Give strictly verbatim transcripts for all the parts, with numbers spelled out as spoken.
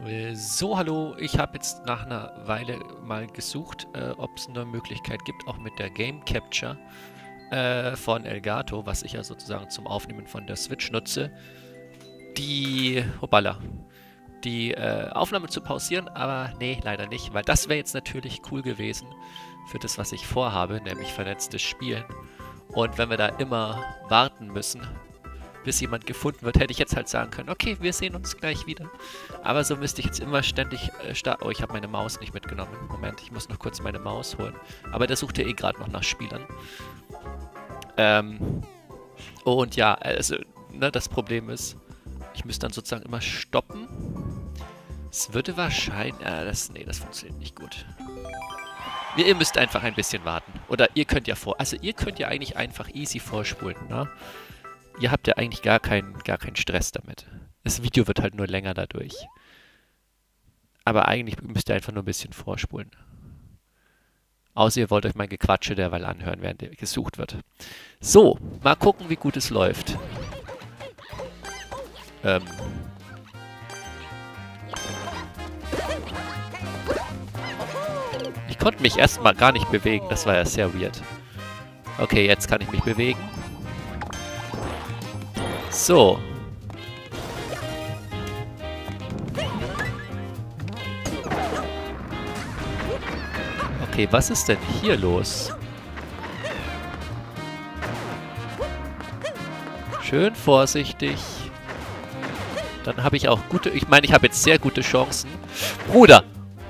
Äh, So, hallo. Ich habe jetzt nach einer Weile mal gesucht, äh, ob es eine Möglichkeit gibt, auch mit der Game Capture äh, von Elgato, was ich ja sozusagen zum Aufnehmen von der Switch nutze, die, hoppala, die äh, Aufnahme zu pausieren, aber nee, leider nicht, weil das wäre jetzt natürlich cool gewesen für das, was ich vorhabe, nämlich vernetztes Spielen. Und wenn wir da immer warten müssen, bis jemand gefunden wird, hätte ich jetzt halt sagen können, okay, wir sehen uns gleich wieder. Aber so müsste ich jetzt immer ständig äh, starten. Oh, ich habe meine Maus nicht mitgenommen. Moment, ich muss noch kurz meine Maus holen. Aber der sucht ja eh gerade noch nach Spielern. Ähm, und ja, also, ne, das Problem ist, ich müsste dann sozusagen immer stoppen. Es würde wahrscheinlich... Äh, das, nee, das funktioniert nicht gut. Ihr, ihr müsst einfach ein bisschen warten. Oder ihr könnt ja vor... Also ihr könnt ja eigentlich einfach easy vorspulen, ne? Ihr habt ja eigentlich gar keinen, gar keinen Stress damit. Das Video wird halt nur länger dadurch. Aber eigentlich müsst ihr einfach nur ein bisschen vorspulen. Außer ihr wollt euch mein Gequatsche derweil anhören, während gesucht wird. So, mal gucken, wie gut es läuft. Ähm... Ich konnte mich erstmal gar nicht bewegen, das war ja sehr weird. Okay, jetzt kann ich mich bewegen. So. Okay, was ist denn hier los? Schön vorsichtig. Dann habe ich auch gute... Ich meine, ich habe jetzt sehr gute Chancen. Bruder!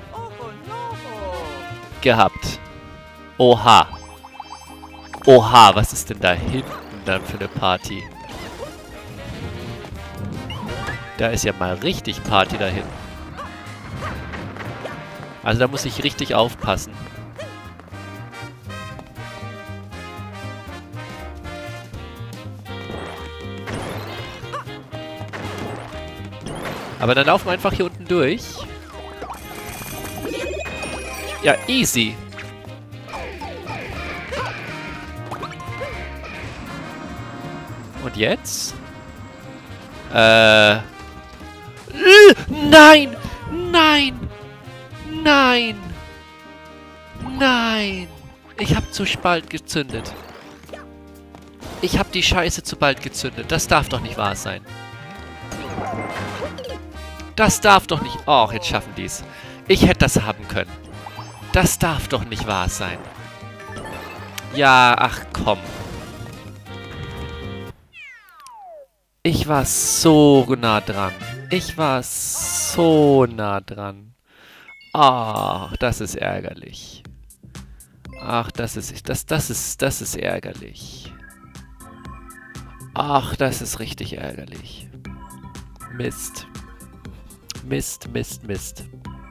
Gehabt. Oha. Oha, was ist denn da hinten dann für eine Party? Da ist ja mal richtig Party da hinten. Also da muss ich richtig aufpassen. Aber dann laufen wir einfach hier unten durch. Ja, easy. Und jetzt? Äh... Nein! Nein! Nein! Nein! Ich hab zu bald gezündet. Ich hab die Scheiße zu bald gezündet. Das darf doch nicht wahr sein. Das darf doch nicht... Oh, jetzt schaffen die's. Ich hätte das haben können. Das darf doch nicht wahr sein. Ja, ach komm. Ich war so nah dran. Ich war so nah dran. Ach, das ist ärgerlich. Ach, das ist... Das, das ist... Das ist ärgerlich. Ach, das ist richtig ärgerlich. Mist. Mist, Mist, Mist.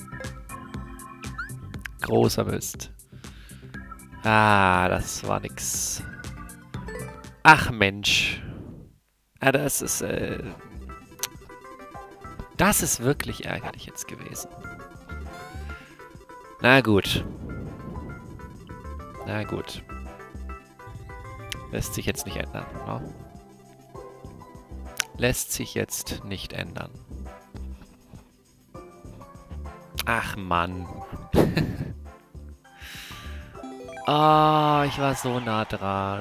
Großer Mist. Ah, das war nix. Ach, Mensch. Ah, das ist, äh... Das ist wirklich ärgerlich jetzt gewesen. Na gut. Na gut. Lässt sich jetzt nicht ändern, oder? Lässt sich jetzt nicht ändern. Ach, Mann. Ah, oh, ich war so nah dran.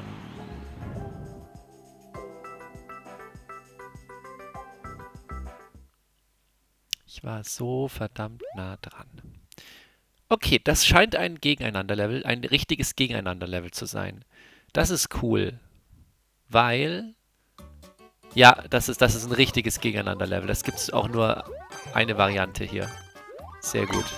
Ich war so verdammt nah dran. Okay, das scheint ein Gegeneinanderlevel, ein richtiges Gegeneinanderlevel zu sein. Das ist cool. Weil... Ja, das ist, das ist ein richtiges Gegeneinanderlevel. Das gibt es auch nur eine Variante hier. Sehr gut.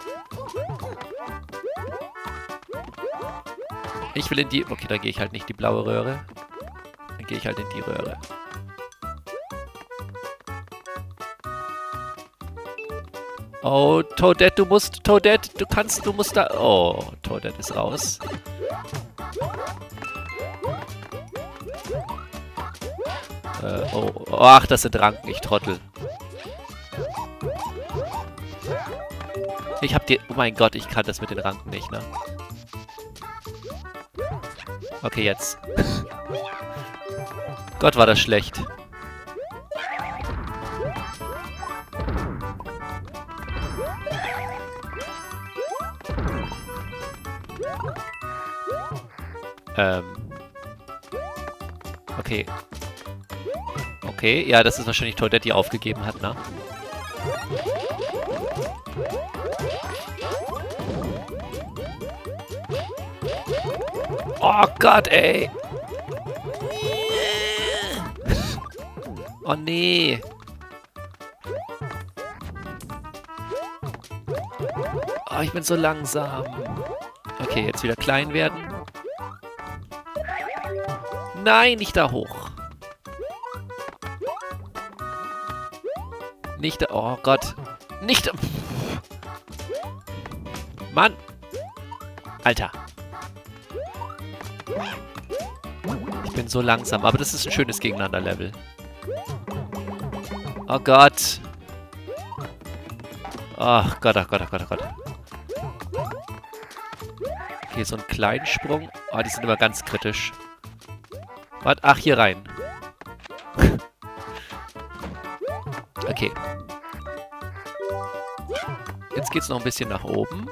Ich will in die... Okay, da gehe ich halt nicht die blaue Röhre. Dann gehe ich halt in die Röhre. Oh, Toadette, du musst... Toadette, du kannst... Du musst da... Oh, Toadette ist raus. Äh, oh, oh, ach, das sind Ranken, ich Trottel. Ich hab die... Oh mein Gott, ich kann das mit den Ranken nicht, ne? Okay, jetzt. Gott, war das schlecht. Ähm. Okay. Okay, ja, das ist wahrscheinlich Toadette, die aufgegeben hat, ne? Oh Gott, ey! Oh nee! Oh, ich bin so langsam. Okay, jetzt wieder klein werden. Nein, nicht da hoch. Nicht da... Oh Gott. Nicht da... Mann! Alter. Ich bin so langsam. Aber das ist ein schönes Gegeneinander-Level. Oh Gott. Oh Gott, oh Gott, oh Gott, oh Gott. Okay, so einen kleinen Sprung. Oh, die sind immer ganz kritisch. Was? Ach, hier rein. Okay. Jetzt geht's noch ein bisschen nach oben.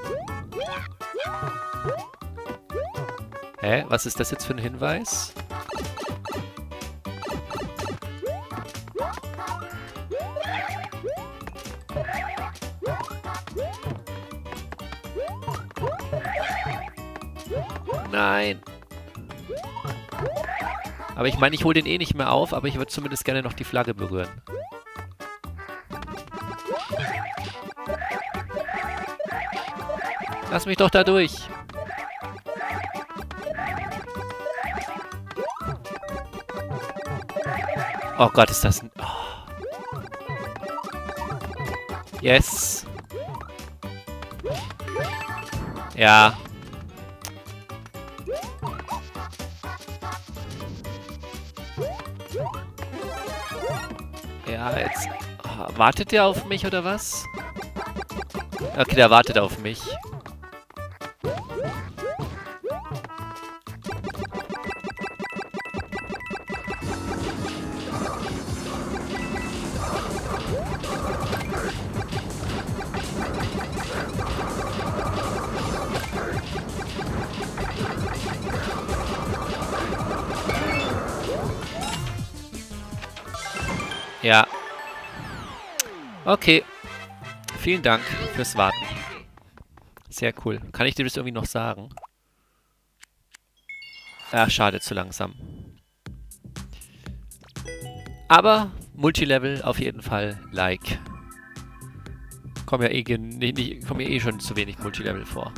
Hä? Was ist das jetzt für ein Hinweis? Nein. Aber ich meine, ich hole den eh nicht mehr auf, aber ich würde zumindest gerne noch die Flagge berühren. Lass mich doch da durch. Oh Gott, ist das ein... Oh. Yes. Ja. Ja, jetzt... Oh, wartet der auf mich, oder was? Okay, der wartet auf mich. Ja. Okay. Vielen Dank fürs Warten. Sehr cool. Kann ich dir das irgendwie noch sagen? Ach, schade, zu langsam. Aber Multilevel auf jeden Fall like. Kommen ja eh, nicht, nicht, kommen ja eh schon zu wenig Multilevel vor.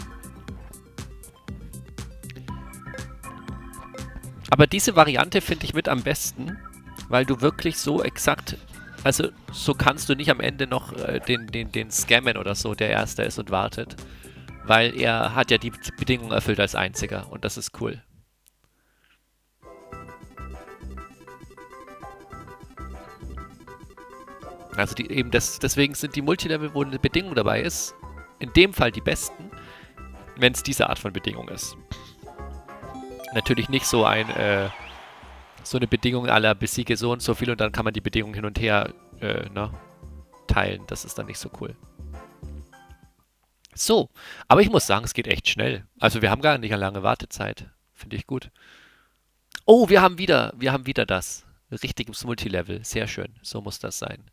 Aber diese Variante finde ich mit am besten, weil du wirklich so exakt, also so kannst du nicht am Ende noch äh, den, den, den scammen oder so, der Erster ist und wartet. Weil er hat ja die Bedingungen erfüllt als Einziger und das ist cool. Also die, eben das, deswegen sind die Multilevel, wo eine Bedingung dabei ist, in dem Fall die besten, wenn es diese Art von Bedingung ist. Natürlich nicht so ein, äh, so eine Bedingung à la besiege so und so viel und dann kann man die Bedingung hin und her, äh, ne, teilen. Das ist dann nicht so cool. So, aber ich muss sagen, es geht echt schnell. Also wir haben gar nicht eine lange Wartezeit. Finde ich gut. Oh, wir haben wieder, wir haben wieder das. Richtiges Multilevel. Sehr schön. So muss das sein.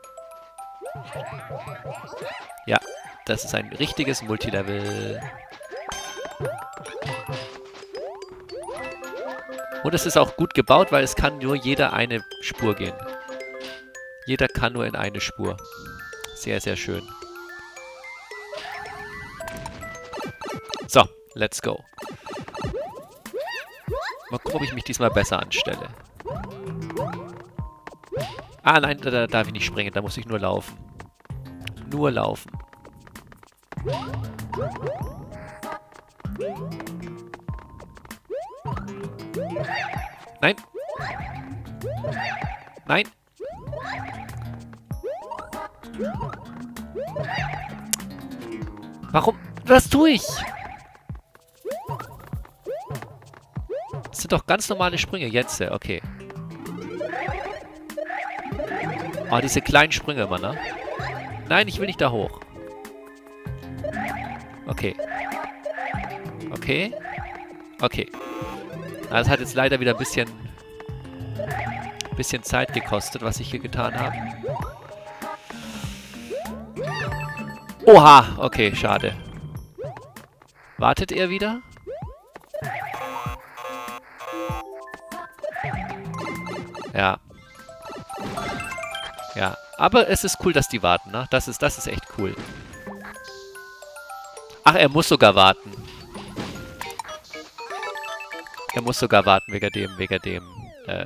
Ja, das ist ein richtiges Multilevel. Und es ist auch gut gebaut, weil es kann nur jeder eine Spur gehen. Jeder kann nur in eine Spur. Sehr, sehr schön. So, let's go. Mal gucken, ob ich mich diesmal besser anstelle. Ah, nein, da, da darf ich nicht springen. Da muss ich nur laufen. Nur laufen. Nein. Nein. Warum? Was tue ich? Das sind doch ganz normale Sprünge. Jetzt, okay. Oh, diese kleinen Sprünge immer, ne? Nein, ich will nicht da hoch. Okay. Okay. Okay. Das hat jetzt leider wieder ein bisschen, bisschen Zeit gekostet, was ich hier getan habe. Oha! Okay, schade. Wartet er wieder? Ja. Ja. Aber es ist cool, dass die warten, ne? Das ist, das ist echt cool. Ach, er muss sogar warten. Er muss sogar warten wegen dem, wegen dem, äh...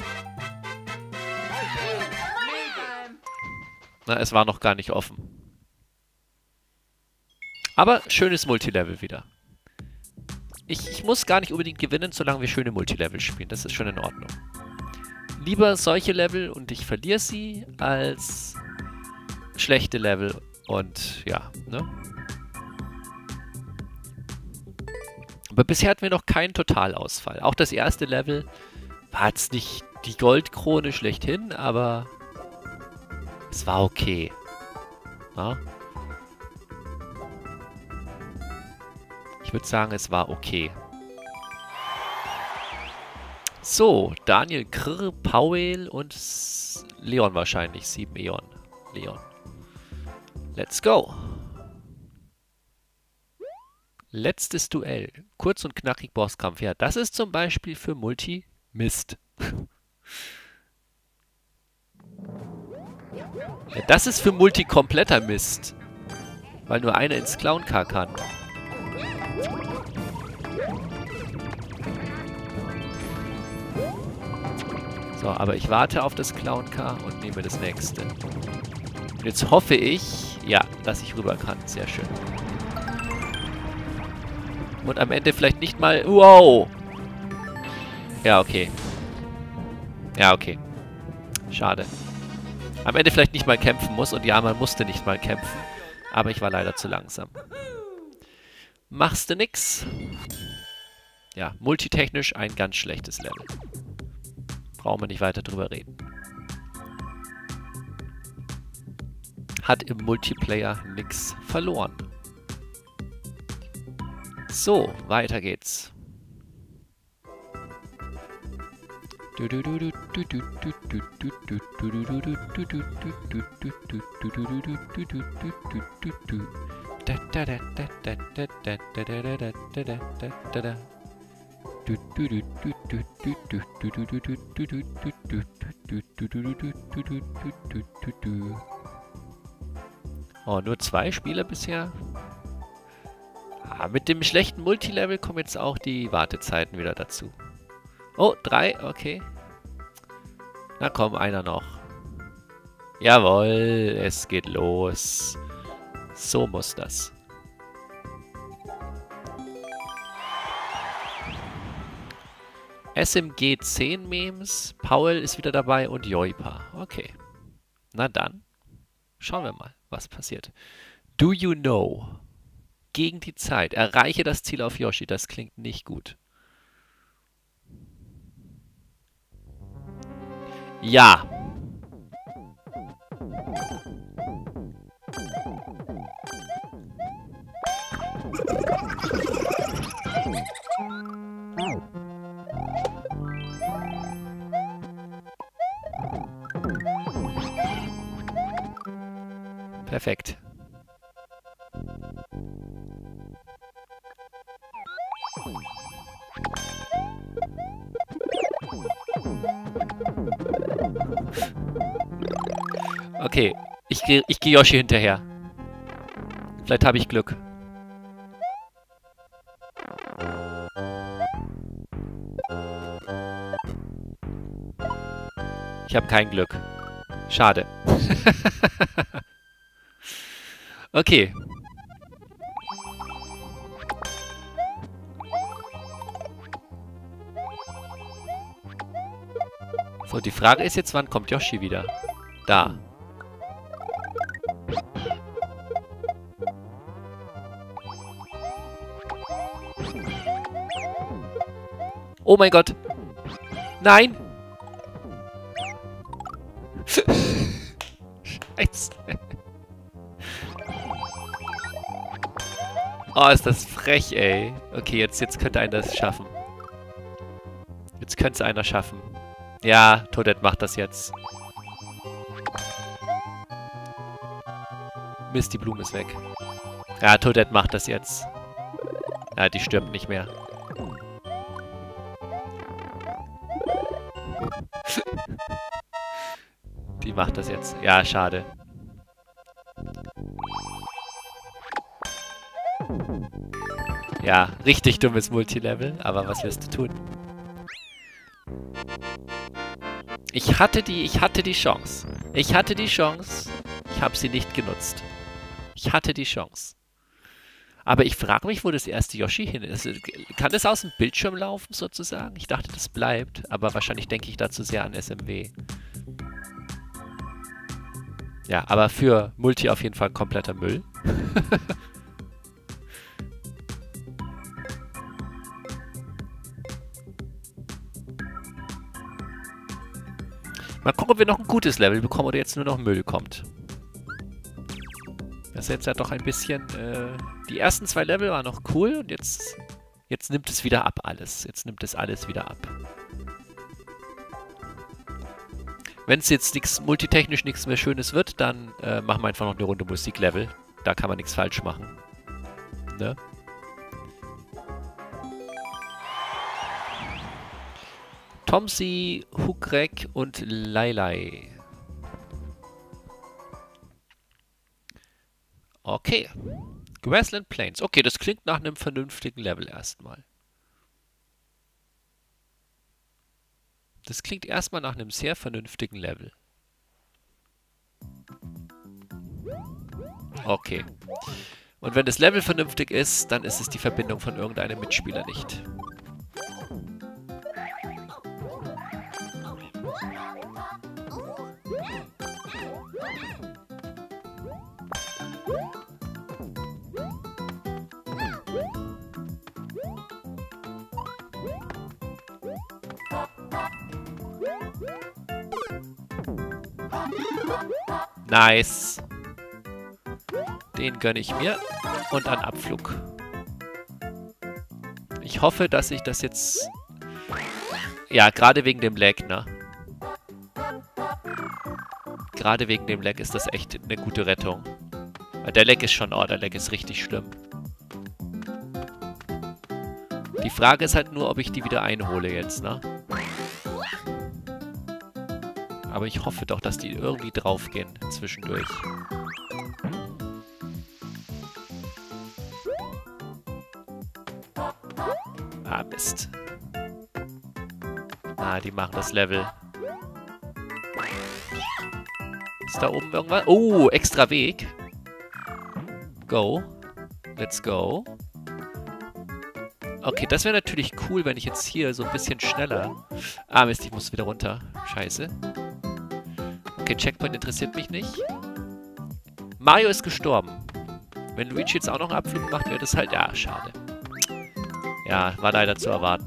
Na, es war noch gar nicht offen. Aber schönes Multilevel wieder. Ich, ich muss gar nicht unbedingt gewinnen, solange wir schöne Multilevel spielen. Das ist schon in Ordnung. Lieber solche Level und ich verliere sie, als schlechte Level und ja, ne? Aber bisher hatten wir noch keinen Totalausfall. Auch das erste Level war jetzt nicht die Goldkrone schlechthin, aber es war okay. Ja? Ich würde sagen, es war okay. So, Daniel Krr, Powell und Leon wahrscheinlich. sieben Eon. Leon. Let's go. Letztes Duell. Kurz und knackig Bosskampf. Ja, das ist zum Beispiel für Multi Mist. Ja, das ist für Multi kompletter Mist. Weil nur einer ins Clown-Car kann. So, aber ich warte auf das Clown-Car und nehme das nächste. Und jetzt hoffe ich, ja, dass ich rüber kann. Sehr schön. Und am Ende vielleicht nicht mal... Wow! Ja, okay. Ja, okay. Schade. Am Ende vielleicht nicht mal kämpfen muss. Und ja, man musste nicht mal kämpfen. Aber ich war leider zu langsam. Machst du nix. Ja, multitechnisch ein ganz schlechtes Level. Brauchen wir nicht weiter drüber reden. Hat im Multiplayer nix verloren. So, weiter geht's. Oh, nur zwei Spieler bisher? Ah, mit dem schlechten Multilevel kommen jetzt auch die Wartezeiten wieder dazu. Oh, drei, okay. Na komm, einer noch. Jawohl, es geht los. So muss das. S M G zehn Memes, Paul ist wieder dabei und Joipa. Okay. Na dann, schauen wir mal, was passiert. Do you know? Gegen die Zeit. Erreiche das Ziel auf Yoshi. Das klingt nicht gut. Ja. Perfekt. Okay, ich gehe ich geh Yoshi hinterher. Vielleicht habe ich Glück. Ich habe kein Glück. Schade. Okay. So, die Frage ist jetzt, wann kommt Yoshi wieder? Da. Oh mein Gott. Nein. Scheiße. Oh, ist das frech, ey. Okay, jetzt, jetzt könnte einer das schaffen. Jetzt könnte es einer schaffen. Ja, Toadette macht das jetzt. Mist, die Blume ist weg. Ja, Toadette macht das jetzt. Ja, die stirbt nicht mehr. Die macht das jetzt. Ja, schade. Ja, richtig dummes Multilevel, aber was wirst du tun? Ich hatte die, ich hatte die Chance. Ich hatte die Chance. Ich habe sie nicht genutzt. Ich hatte die Chance. Aber ich frage mich, wo das erste Yoshi hin ist. Kann das aus dem Bildschirm laufen, sozusagen? Ich dachte, das bleibt. Aber wahrscheinlich denke ich dazu sehr an S M W. Ja, aber für Multi auf jeden Fall kompletter Müll. Mal gucken, ob wir noch ein gutes Level bekommen oder jetzt nur noch Müll kommt. Das ist jetzt ja doch ein bisschen... Äh, die ersten zwei Level waren noch cool und jetzt, jetzt nimmt es wieder ab alles. Jetzt nimmt es alles wieder ab. Wenn es jetzt nix, multitechnisch nichts mehr Schönes wird, dann äh, machen wir einfach noch eine Runde Musiklevel. Da kann man nichts falsch machen. Ne? Tomsi, Hukrek und Lailai. Okay. Grassland Plains. Okay, das klingt nach einem vernünftigen Level erstmal. Das klingt erstmal nach einem sehr vernünftigen Level. Okay. Und wenn das Level vernünftig ist, dann ist es die Verbindung von irgendeinem Mitspieler nicht. Nice. Den gönne ich mir. Und einen Abflug. Ich hoffe, dass ich das jetzt... Ja, gerade wegen dem Lag, ne? Gerade wegen dem Lag ist das echt eine gute Rettung. Weil der Lag ist schon... Oh, der Lag ist richtig schlimm. Die Frage ist halt nur, ob ich die wieder einhole jetzt, ne? Aber ich hoffe doch, dass die irgendwie draufgehen zwischendurch. Ah, Mist. Ah, die machen das Level. Ist da oben irgendwas? Oh, extra Weg. Go. Let's go. Okay, das wäre natürlich cool, wenn ich jetzt hier so ein bisschen schneller... Ah, Mist, ich muss wieder runter. Scheiße. Okay, Checkpoint interessiert mich nicht. Mario ist gestorben. Wenn Luigi jetzt auch noch einen Abflug macht, wäre das halt... Ja, schade. Ja, war leider zu erwarten.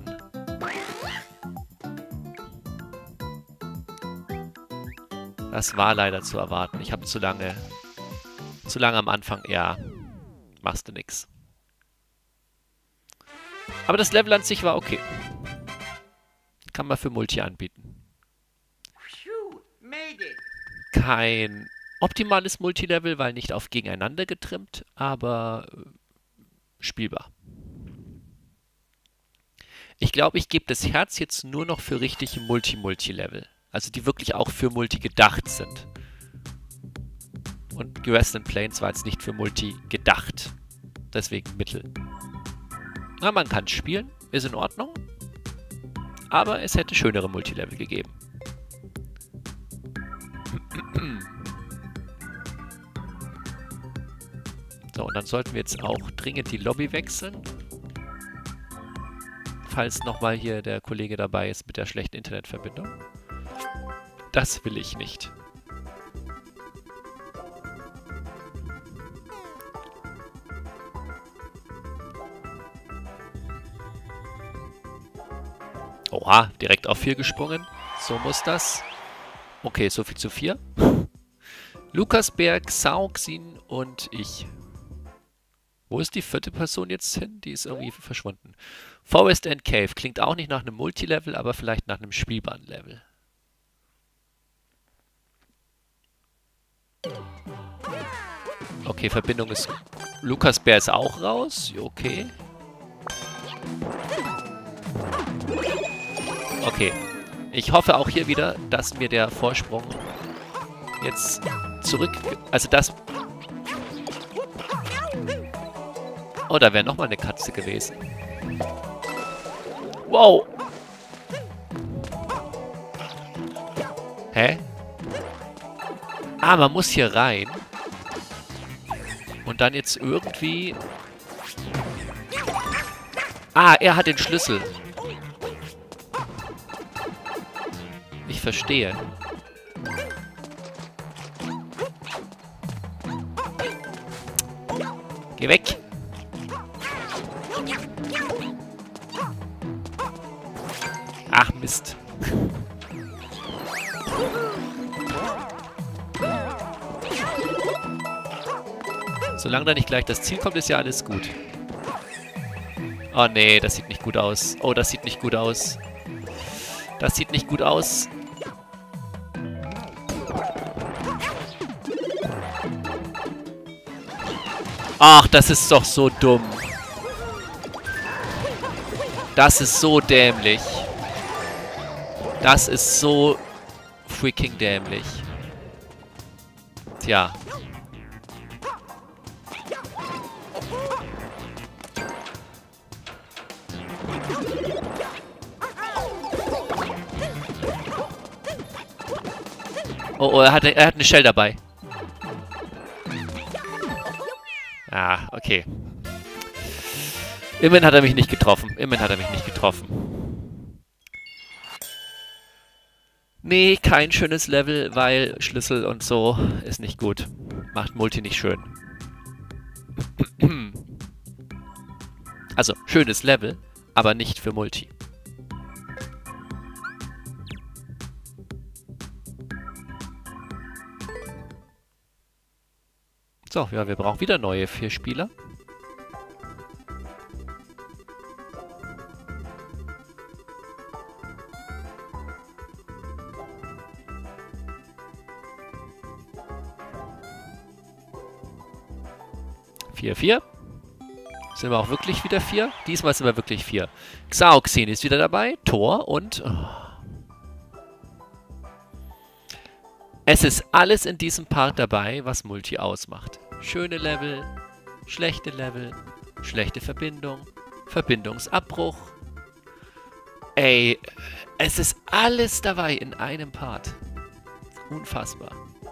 Das war leider zu erwarten. Ich habe zu lange... Zu lange am Anfang... Ja, machst du nix. Aber das Level an sich war okay. Kann man für Multi anbieten. Kein optimales Multilevel, weil nicht auf gegeneinander getrimmt, aber spielbar. Ich glaube, ich gebe das Herz jetzt nur noch für richtige Multi-Multi-Level. Also die wirklich auch für Multi gedacht sind. Und Grassland Plains war jetzt nicht für Multi gedacht. Deswegen Mittel. Na, man kann spielen, ist in Ordnung. Aber es hätte schönere Multilevel gegeben. So, und dann sollten wir jetzt auch dringend die Lobby wechseln. Falls nochmal hier der Kollege dabei ist mit der schlechten Internetverbindung. Das will ich nicht. Oha, direkt auf vier gesprungen. So muss das. Okay, so viel zu vier. Lukas Berg, Sauxin und ich. Wo ist die vierte Person jetzt hin? Die ist irgendwie verschwunden. Forest and Cave. Klingt auch nicht nach einem Multilevel, aber vielleicht nach einem Spielbahnlevel. Okay, Verbindung ist... Lukas Bär ist auch raus. Okay. Okay. Ich hoffe auch hier wieder, dass mir der Vorsprung jetzt zurück... Also das... Oh, da wäre nochmal eine Katze gewesen. Wow! Hä? Ah, man muss hier rein. Und dann jetzt irgendwie... Ah, er hat den Schlüssel. Ich verstehe. Geh weg! Ach, Mist. Solange da nicht gleich das Ziel kommt, ist ja alles gut. Oh nee, das sieht nicht gut aus. Oh, das sieht nicht gut aus. Das sieht nicht gut aus. Ach, das ist doch so dumm. Das ist so dämlich. Das ist so freaking dämlich. Tja. Oh, oh, er hat, er hat eine Shell dabei. Ah, okay. Immerhin hat er mich nicht getroffen. Immerhin hat er mich nicht getroffen. Nee, kein schönes Level, weil Schlüssel und so ist nicht gut. Macht Multi nicht schön. Also, schönes Level, aber nicht für Multi. So, ja, wir brauchen wieder neue vier Spieler. Vier, vier. Sind wir auch wirklich wieder vier? Diesmal sind wir wirklich vier. Xaoxin ist wieder dabei. Thor und... Oh. Es ist alles in diesem Part dabei, was Multi ausmacht. Schöne Level, schlechte Level, schlechte Verbindung, Verbindungsabbruch. Ey, es ist alles dabei in einem Part. Unfassbar.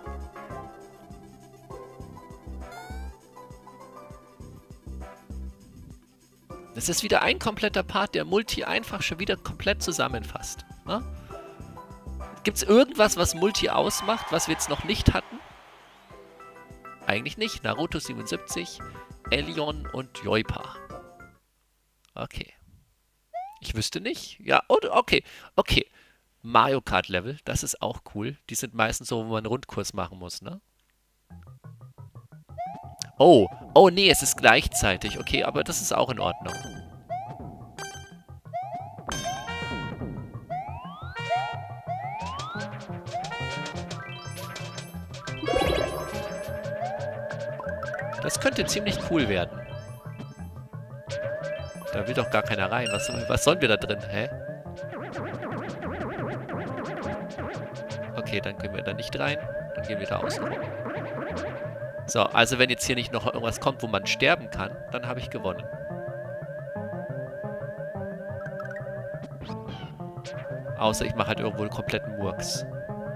Das ist wieder ein kompletter Part, der Multi einfach schon wieder komplett zusammenfasst. Ne? Gibt es irgendwas, was Multi ausmacht, was wir jetzt noch nicht hatten? Eigentlich nicht. Naruto siebenundsiebzig, Elion und Joipa. Okay. Ich wüsste nicht. Ja, okay. Okay. Mario Kart Level, das ist auch cool. Die sind meistens so, wo man einen Rundkurs machen muss, ne? Oh. Oh, nee, es ist gleichzeitig. Okay, aber das ist auch in Ordnung. Das könnte ziemlich cool werden. Da will doch gar keiner rein. Was, was sollen wir da drin? Hä? Okay, dann gehen wir da nicht rein. Dann gehen wir da außen rum. So, also wenn jetzt hier nicht noch irgendwas kommt, wo man sterben kann, dann habe ich gewonnen. Außer ich mache halt irgendwo einen kompletten Murks.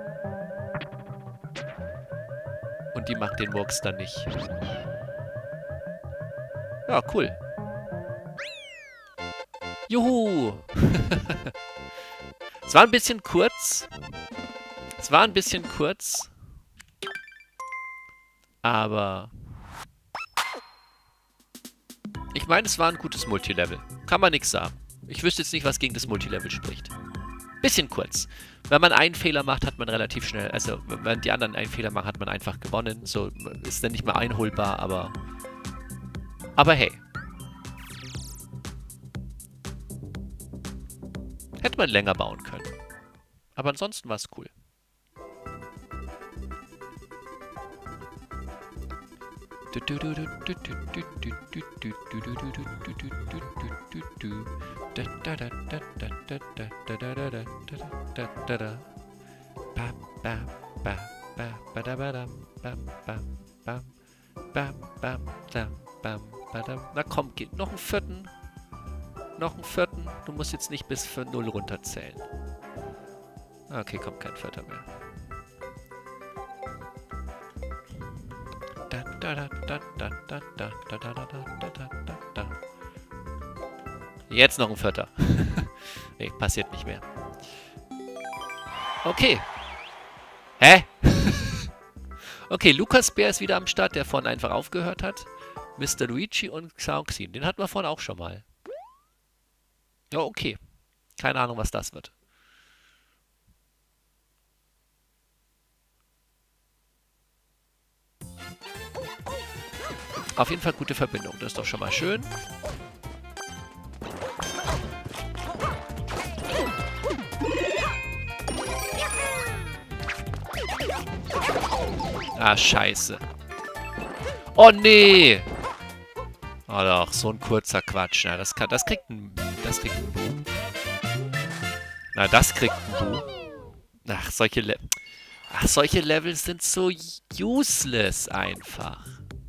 Und die macht den Murks dann nicht. Ja, cool. Juhu! Es war ein bisschen kurz. Es war ein bisschen kurz. Aber... Ich meine, es war ein gutes Multilevel. Kann man nichts sagen. Ich wüsste jetzt nicht, was gegen das Multilevel spricht. Bisschen kurz. Wenn man einen Fehler macht, hat man relativ schnell... Also, wenn die anderen einen Fehler machen, hat man einfach gewonnen. So ist dann nicht mehr einholbar, aber... Aber hey. Hätte man länger bauen können. Aber ansonsten war es cool. Na komm, geht noch einen vierten. Noch einen vierten. Du musst jetzt nicht bis für null runterzählen. Okay, kommt kein vierter mehr. Jetzt noch ein vierter. Nee, passiert nicht mehr. Okay. Hä? Okay, Lukas Bär ist wieder am Start, der vorhin einfach aufgehört hat. Mister Luigi und Xauxin. Den hatten wir vorhin auch schon mal. Ja, okay. Keine Ahnung, was das wird. Auf jeden Fall gute Verbindung. Das ist doch schon mal schön. Ah, scheiße. Oh, nee. Oh doch, so ein kurzer Quatsch. Na, das, kann, das kriegt ein... Das kriegt ein Bu. Na, das kriegt ein Bu. Ach, solche Le Ach, solche Level sind so useless einfach.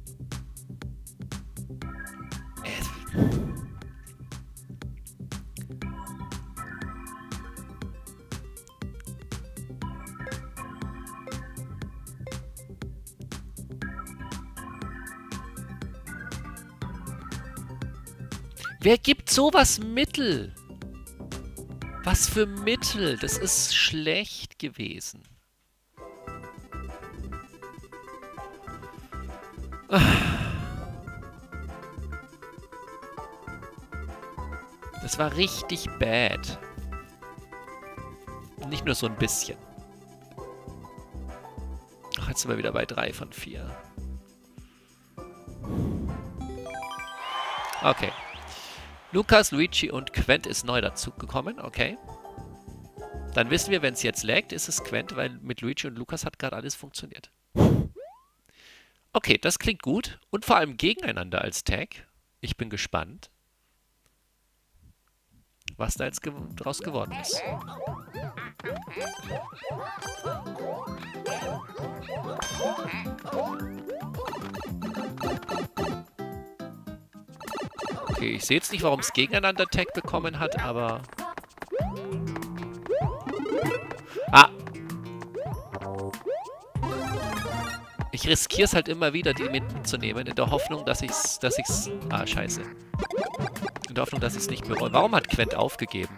Wer gibt sowas Mittel? Was für Mittel? Das ist schlecht gewesen. Das war richtig bad. Nicht nur so ein bisschen. Ach, jetzt sind wir wieder bei drei von vier. Okay. Lukas, Luigi und Quent ist neu dazugekommen, okay. Dann wissen wir, wenn es jetzt laggt, ist es Quent, weil mit Luigi und Lukas hat gerade alles funktioniert. Okay, das klingt gut. Und vor allem gegeneinander als Tag. Ich bin gespannt, was da jetzt ge draus geworden ist. Okay, ich sehe jetzt nicht, warum es gegeneinander Tag bekommen hat, aber... Ah! Ich riskiere es halt immer wieder, die mitzunehmen, in der Hoffnung, dass ich's, dass ich's... Ah, scheiße. In der Hoffnung, dass ich es nicht bereue. Warum hat Quent aufgegeben?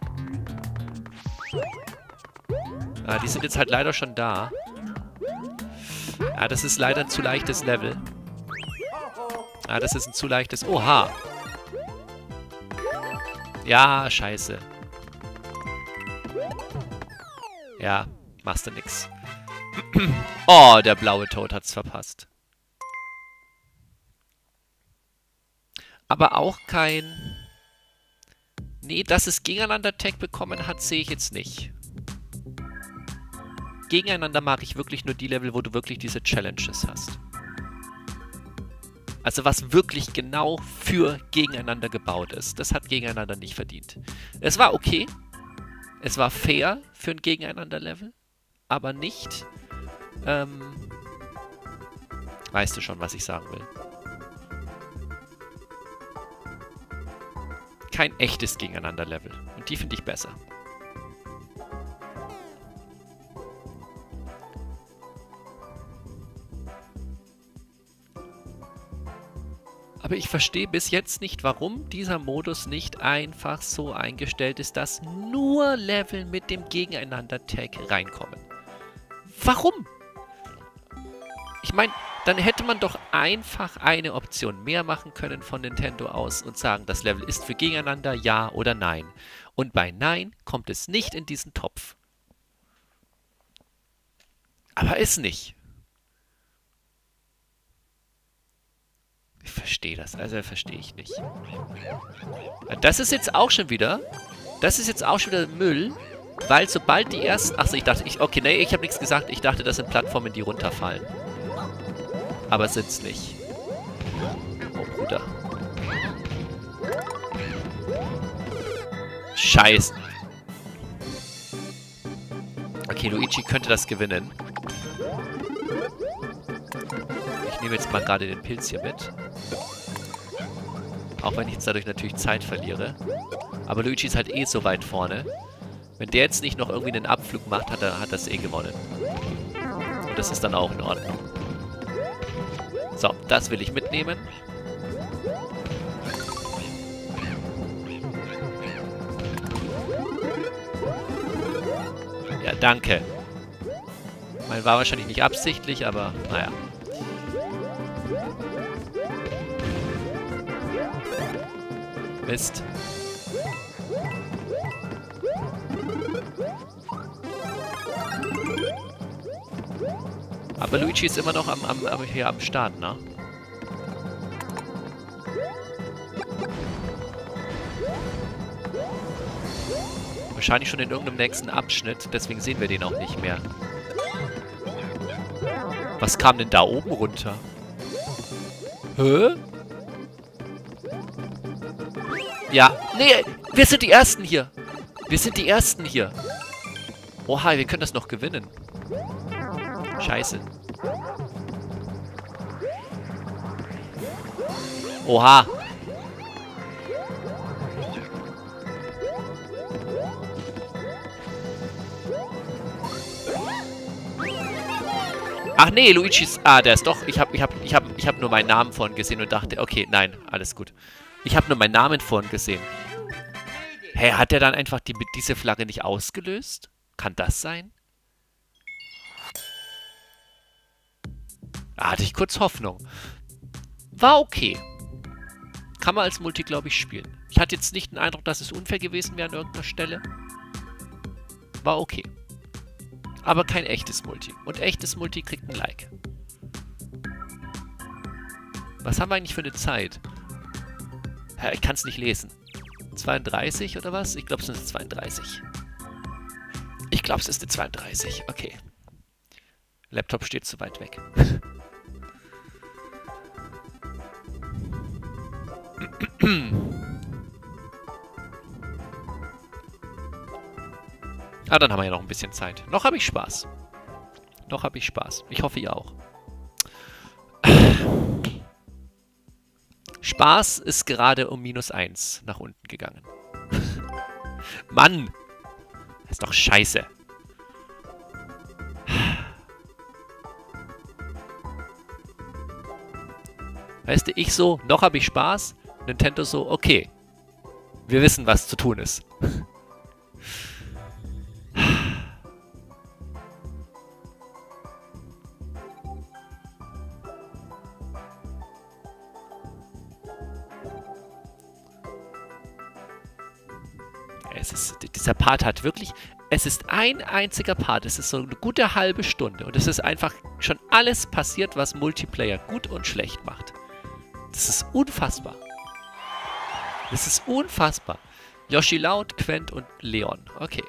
Ah, die sind jetzt halt leider schon da. Ah, das ist leider ein zu leichtes Level. Ah, das ist ein zu leichtes... Oha! Ja, scheiße. Ja, machst du nix. Oh, der blaue Toad hat's verpasst. Aber auch kein... Nee, dass es Gegeneinander-Tag bekommen hat, sehe ich jetzt nicht. Gegeneinander mag ich wirklich nur die Level, wo du wirklich diese Challenges hast. Also was wirklich genau für Gegeneinander gebaut ist. Das hat Gegeneinander nicht verdient. Es war okay. Es war fair für ein Gegeneinander-Level. Aber nicht... Ähm, weißt du schon, was ich sagen will. Kein echtes Gegeneinander-Level. Und die finde ich besser. Aber ich verstehe bis jetzt nicht, warum dieser Modus nicht einfach so eingestellt ist, dass nur Level mit dem Gegeneinander-Tag reinkommen. Warum? Ich meine, dann hätte man doch einfach eine Option mehr machen können von Nintendo aus und sagen, das Level ist für Gegeneinander, ja oder nein. Und bei Nein kommt es nicht in diesen Topf. Aber ist nicht. Ich, verstehe das. Also verstehe ich nicht. Das ist jetzt auch schon wieder... Das ist jetzt auch schon wieder Müll. Weil sobald die ersten... Achso, ich dachte... Ich, okay, nee, ich habe nichts gesagt. Ich dachte, das sind Plattformen, die runterfallen. Aber sind's nicht. Oh, Bruder. Scheiße. Okay, Luigi könnte das gewinnen. Ich nehme jetzt mal gerade den Pilz hier mit. Auch wenn ich jetzt dadurch natürlich Zeit verliere. Aber Luigi ist halt eh so weit vorne. Wenn der jetzt nicht noch irgendwie einen Abflug macht, hat er hat das eh gewonnen. Und das ist dann auch in Ordnung. So, das will ich mitnehmen. Ja, danke. Mein war wahrscheinlich nicht absichtlich, aber naja. Mist. Aber Luigi ist immer noch am, am, am, hier am Start, ne? Wahrscheinlich schon in irgendeinem nächsten Abschnitt, deswegen sehen wir den auch nicht mehr. Was kam denn da oben runter? Hä? Ja, nee, wir sind die Ersten hier. Wir sind die Ersten hier. Oha, wir können das noch gewinnen. Scheiße. Oha. Ach nee, Luigi's... Ah, der ist doch... Ich hab, ich hab, ich hab, ich hab nur meinen Namen vorhin gesehen und dachte... Okay, nein, alles gut. Ich habe nur meinen Namen vorhin gesehen. Hä, hey, hat der dann einfach die, diese Flagge nicht ausgelöst? Kann das sein? Da hatte ich kurz Hoffnung. War okay. Kann man als Multi, glaube ich, spielen. Ich hatte jetzt nicht den Eindruck, dass es unfair gewesen wäre an irgendeiner Stelle. War okay. Aber kein echtes Multi. Und echtes Multi kriegt ein Like. Was haben wir eigentlich für eine Zeit? Ja, ich kann es nicht lesen. zweiunddreißig oder was? Ich glaube, es sind zweiunddreißig. Ich glaube, es ist eine zweiunddreißig. Okay. Laptop steht zu weit weg. Ah, dann haben wir ja noch ein bisschen Zeit. Noch habe ich Spaß. Noch habe ich Spaß. Ich hoffe, ihr auch. Spaß ist gerade um minus eins nach unten gegangen. Mann! Das ist doch scheiße. Weißt du, ich so, noch habe ich Spaß. Nintendo so, okay. Wir wissen, was zu tun ist. Es ist, dieser Part hat wirklich, es ist ein einziger Part, es ist so eine gute halbe Stunde und es ist einfach schon alles passiert, was Multiplayer gut und schlecht macht. Das ist unfassbar. Das ist unfassbar. Yoshi Loud, Quent und Leon. Okay.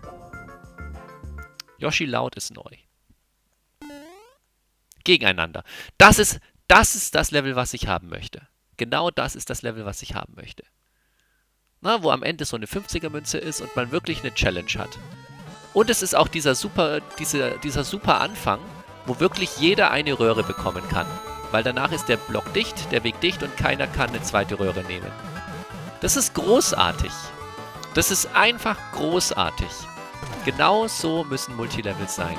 Yoshi Loud ist neu. Gegeneinander. Das ist, das ist das Level, was ich haben möchte. Genau das ist das Level, was ich haben möchte. Na, wo am Ende so eine fünfziger-Münze ist und man wirklich eine Challenge hat. Und es ist auch dieser super, diese, dieser super Anfang, wo wirklich jeder eine Röhre bekommen kann. Weil danach ist der Block dicht, der Weg dicht und keiner kann eine zweite Röhre nehmen. Das ist großartig. Das ist einfach großartig. Genau so müssen Multilevels sein.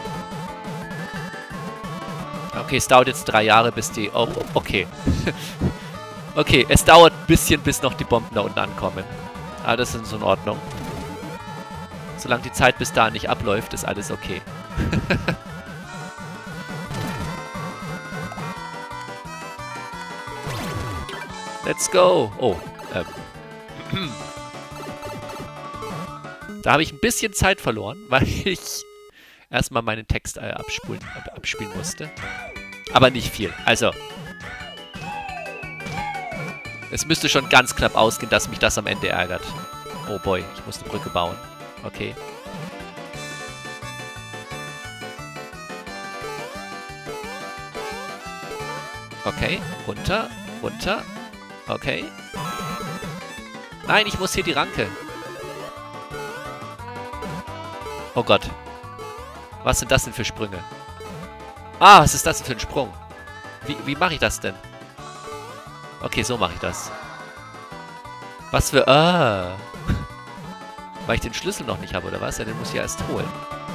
Okay, es dauert jetzt drei Jahre, bis die... Oh, okay. Okay, es dauert ein bisschen, bis noch die Bomben da unten ankommen. Ah, das ist in Ordnung. Solange die Zeit bis dahin nicht abläuft, ist alles okay. Let's go. Oh, ähm. Da habe ich ein bisschen Zeit verloren, weil ich erstmal meinen Text äh, abspulen, äh, abspielen musste. Aber nicht viel. Also. Es müsste schon ganz knapp ausgehen, dass mich das am Ende ärgert. Oh boy, ich muss eine Brücke bauen. Okay. Okay, runter, runter. Okay. Nein, ich muss hier die Ranke. Oh Gott. Was sind das denn für Sprünge? Ah, was ist das denn für ein Sprung? Wie, wie mache ich das denn? Okay, so mache ich das. Was für... Ah. Weil ich den Schlüssel noch nicht habe, oder was? Ja, den muss ich ja erst holen.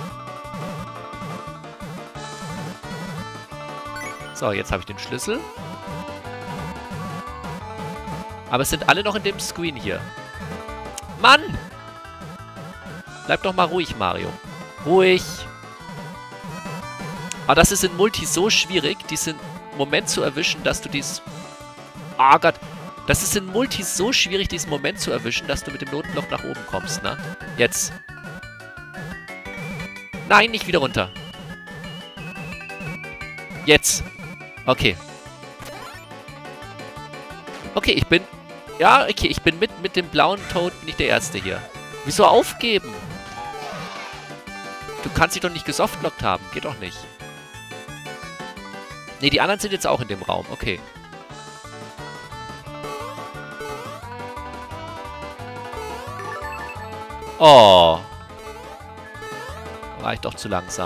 So, jetzt habe ich den Schlüssel. Aber es sind alle noch in dem Screen hier. Mann! Bleib doch mal ruhig, Mario. Ruhig. Aber das ist in Multi so schwierig, diesen Moment zu erwischen, dass du dies... Oh Gott. Das ist in Multi so schwierig, diesen Moment zu erwischen, dass du mit dem Notenblock nach oben kommst, ne? Jetzt. Nein, nicht wieder runter. Jetzt. Okay. Okay, ich bin... Ja, okay, ich bin mit, mit dem blauen Toad bin ich der Erste hier. Wieso aufgeben? Du kannst dich doch nicht gesoftlockt haben. Geht doch nicht. Ne, die anderen sind jetzt auch in dem Raum. Okay. Oh. War ich doch zu langsam.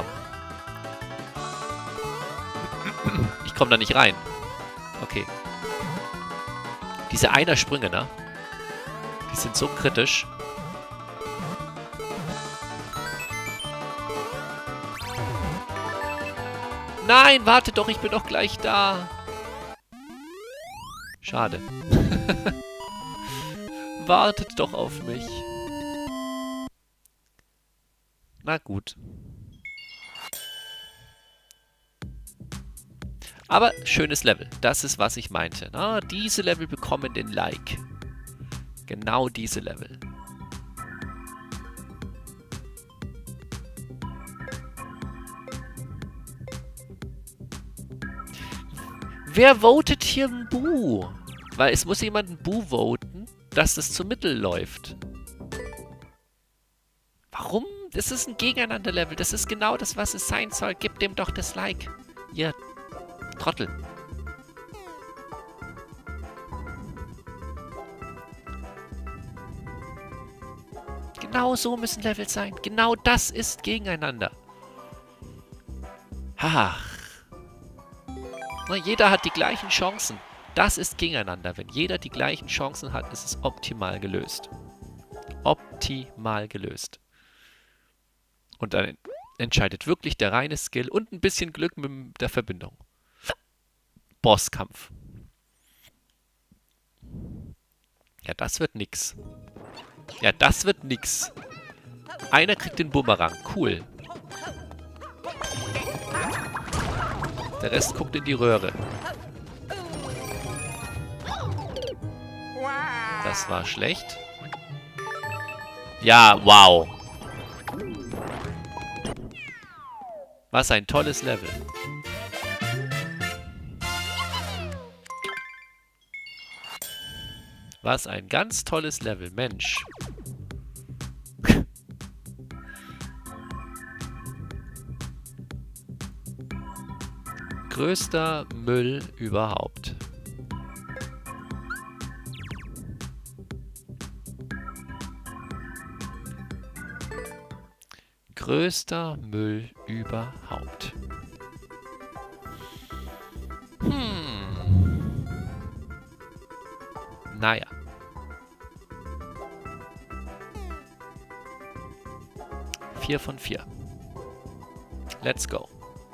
Ich komme da nicht rein. Okay. Diese Einer-Sprünge, ne? Die sind so kritisch. Nein, warte doch, ich bin doch gleich da. Schade. Wartet doch auf mich. Na gut. Aber schönes Level. Das ist, was ich meinte. Na, diese Level bekommen den Like. Genau diese Level. Wer votet hier ein Buh? Weil es muss jemand ein Buh voten, dass das zum Mittel läuft. Warum? Das ist ein Gegeneinander-Level. Das ist genau das, was es sein soll. Gib dem doch das Like. Ihr Trottel. Genau so müssen Level sein. Genau das ist gegeneinander. Ach. Na, jeder hat die gleichen Chancen. Das ist gegeneinander. Wenn jeder die gleichen Chancen hat, ist es optimal gelöst. Optimal gelöst. Und dann entscheidet wirklich der reine Skill und ein bisschen Glück mit der Verbindung. Bosskampf. Ja, das wird nix. Ja, das wird nix. Einer kriegt den Bumerang. Cool. Der Rest guckt in die Röhre. Das war schlecht. Ja, wow. Was ein tolles Level. Was ein ganz tolles Level, Mensch. Größter Müll überhaupt. Größter Müll überhaupt. Hm. Naja. Vier von vier. Let's go.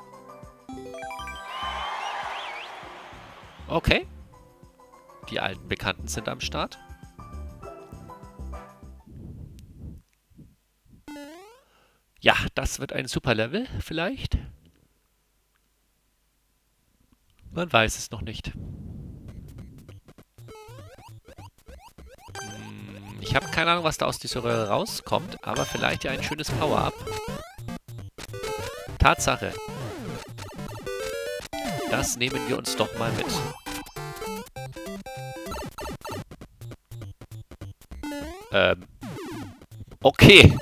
Okay. Die alten Bekannten sind am Start. Ja, das wird ein super Level, vielleicht. Man weiß es noch nicht. Hm, ich habe keine Ahnung, was da aus dieser Röhre rauskommt, aber vielleicht ja ein schönes Power-Up. Tatsache. Das nehmen wir uns doch mal mit. Ähm. Okay.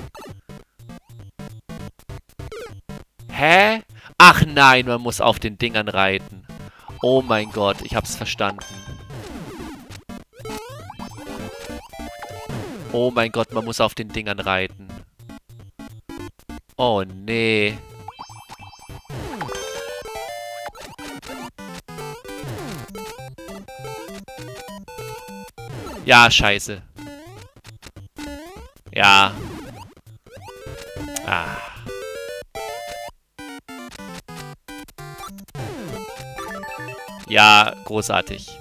Hä? Ach nein, man muss auf den Dingern reiten. Oh mein Gott, ich hab's verstanden. Oh mein Gott, man muss auf den Dingern reiten. Oh nee. Ja, scheiße. Ja. Ah. Ja, großartig.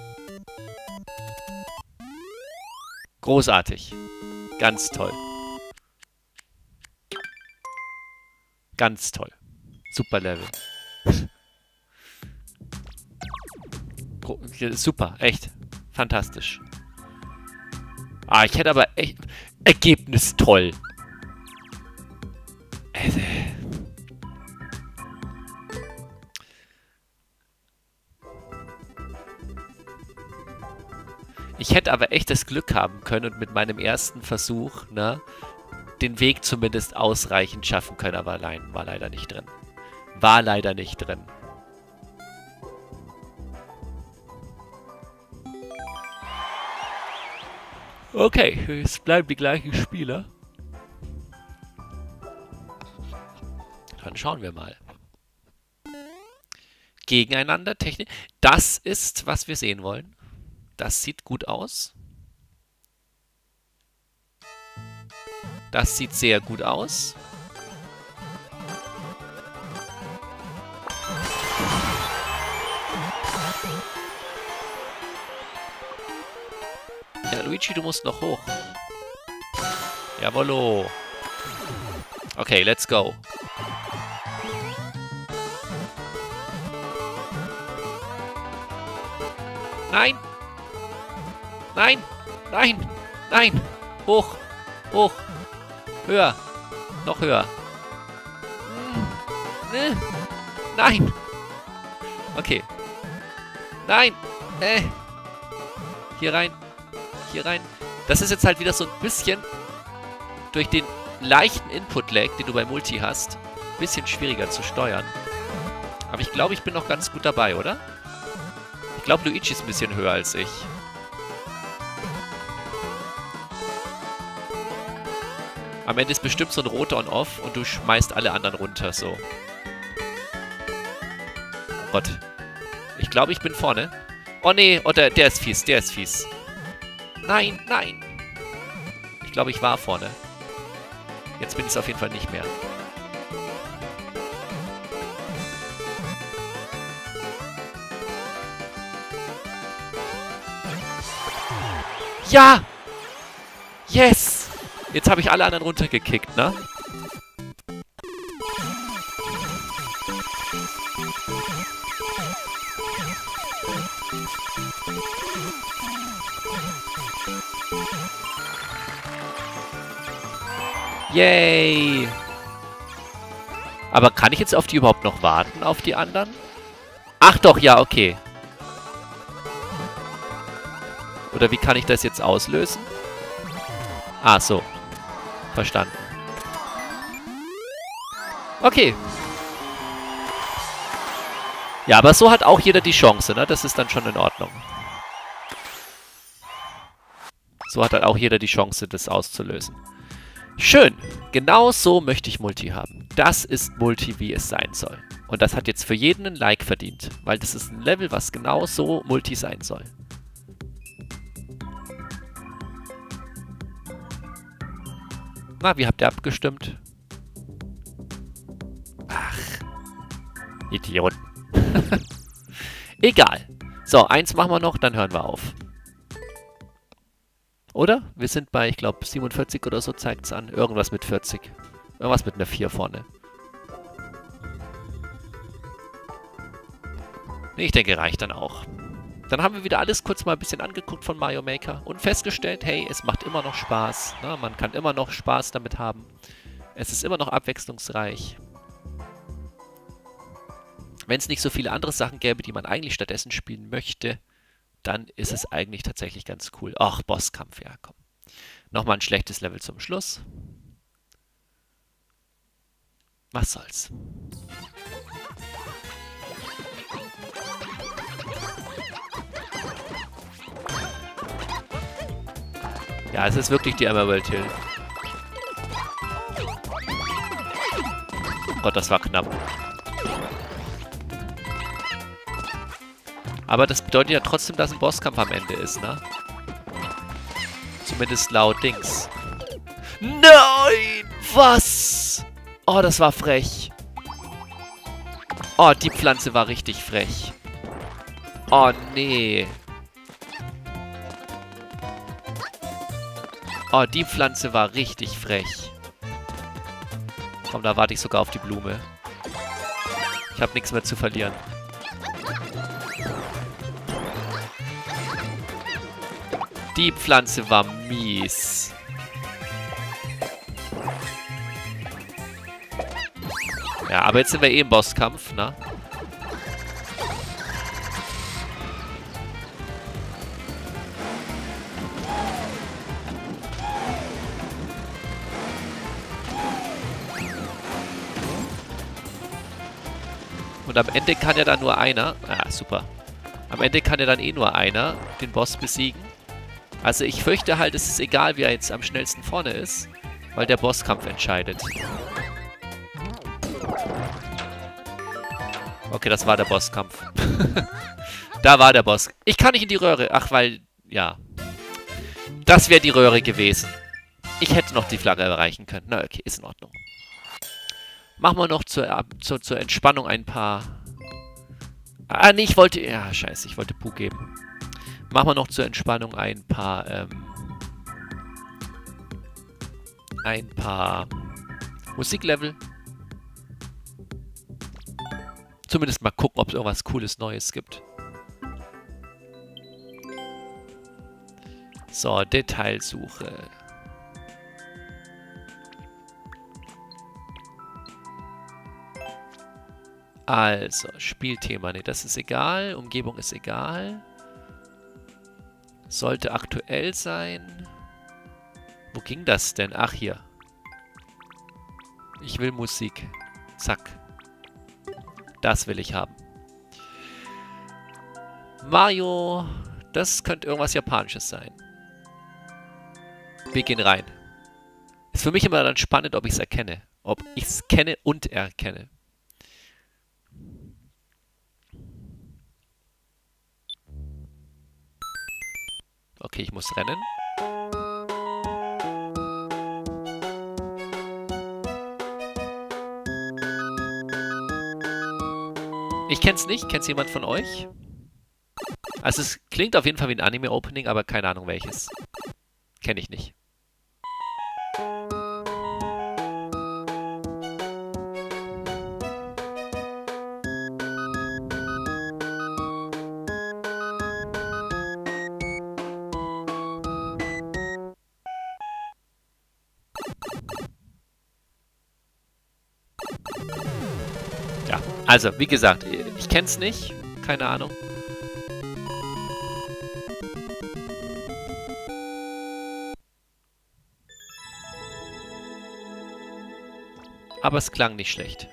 Großartig. Ganz toll. Ganz toll. Super Level. Super, echt. Fantastisch. Ah, ich hätte aber echt... Ergebnis toll. Ich hätte aber echt das Glück haben können und mit meinem ersten Versuch, ne, den Weg zumindest ausreichend schaffen können, aber allein war leider nicht drin. War leider nicht drin. Okay, es bleiben die gleichen Spieler. Dann schauen wir mal. Gegeneinander, Technik. Das ist, was wir sehen wollen. Das sieht gut aus. Das sieht sehr gut aus. Ja, Luigi, du musst noch hoch. Jawollo. Okay, let's go. Nein! Nein! Nein! Nein! Hoch! Hoch! Höher! Noch höher! Nein! Okay. Nein! Äh. Hier rein! Hier rein! Das ist jetzt halt wieder so ein bisschen durch den leichten Input-Lag, den du bei Multi hast, ein bisschen schwieriger zu steuern. Aber ich glaube, ich bin noch ganz gut dabei, oder? Ich glaube, Luigi ist ein bisschen höher als ich. Am Ende ist bestimmt so ein roter On-Off und du schmeißt alle anderen runter, so. Oh Gott. Ich glaube, ich bin vorne. Oh nee, oh, der, der ist fies, der ist fies. Nein, nein. Ich glaube, ich war vorne. Jetzt bin ich es auf jeden Fall nicht mehr. Ja! Yes! Jetzt habe ich alle anderen runtergekickt, ne? Yay! Aber kann ich jetzt auf die überhaupt noch warten, auf die anderen? Ach doch, ja, okay. Oder wie kann ich das jetzt auslösen? Ah, so. Verstanden. Okay. Ja, aber so hat auch jeder die Chance, ne? Das ist dann schon in Ordnung. So hat halt auch jeder die Chance, das auszulösen. Schön. Genau so möchte ich Multi haben. Das ist Multi, wie es sein soll. Und das hat jetzt für jeden ein Like verdient. Weil das ist ein Level, was genau so Multi sein soll. Na, wie habt ihr abgestimmt? Ach. Idioten. Egal. So, eins machen wir noch, dann hören wir auf. Oder? Wir sind bei, ich glaube, siebenundvierzig oder so, zeigt es an. Irgendwas mit vierzig. Irgendwas mit einer vier vorne. Nee, ich denke, reicht dann auch. Dann haben wir wieder alles kurz mal ein bisschen angeguckt von Mario Maker und festgestellt, hey, es macht immer noch Spaß. Ne? Man kann immer noch Spaß damit haben. Es ist immer noch abwechslungsreich. Wenn es nicht so viele andere Sachen gäbe, die man eigentlich stattdessen spielen möchte, dann ist es eigentlich tatsächlich ganz cool. Ach, Bosskampf, ja, komm. Nochmal ein schlechtes Level zum Schluss. Was soll's. Ja, es ist wirklich die Emerald Hill. Oh Gott, das war knapp. Aber das bedeutet ja trotzdem, dass ein Bosskampf am Ende ist, ne? Zumindest laut Dings. Nein! Was? Oh, das war frech. Oh, die Pflanze war richtig frech. Oh, nee. Oh, die Pflanze war richtig frech. Komm, da warte ich sogar auf die Blume. Ich habe nichts mehr zu verlieren. Die Pflanze war mies. Ja, aber jetzt sind wir eh im Bosskampf, ne? Und am Ende kann ja dann nur einer... Ah, super. Am Ende kann ja dann eh nur einer den Boss besiegen. Also ich fürchte halt, es ist egal, wie er jetzt am schnellsten vorne ist, weil der Bosskampf entscheidet. Okay, das war der Bosskampf. Da war der Boss. Ich kann nicht in die Röhre. Ach, weil... Ja. Das wäre die Röhre gewesen. Ich hätte noch die Flagge erreichen können. Na, okay, ist in Ordnung. Machen wir noch zur, zur, zur Entspannung ein paar... Ah, nee, ich wollte... Ja, scheiße, ich wollte Puh geben. Machen wir noch zur Entspannung ein paar... Ähm, ein paar... Musiklevel. Zumindest mal gucken, ob es irgendwas Cooles Neues gibt. So, Detailsuche. Also, Spielthema. Ne, das ist egal. Umgebung ist egal. Sollte aktuell sein. Wo ging das denn? Ach, hier. Ich will Musik. Zack. Das will ich haben. Mario. Das könnte irgendwas Japanisches sein. Wir gehen rein. Ist für mich immer dann spannend, ob ich es erkenne. Ob ich es kenne und erkenne. Okay, ich muss rennen. Ich kenn's nicht. Kennt's jemand von euch? Also es klingt auf jeden Fall wie ein Anime-Opening, aber keine Ahnung welches. Kenne ich nicht. Ja, also wie gesagt, ich kenn's nicht. Keine Ahnung. Aber es klang nicht schlecht.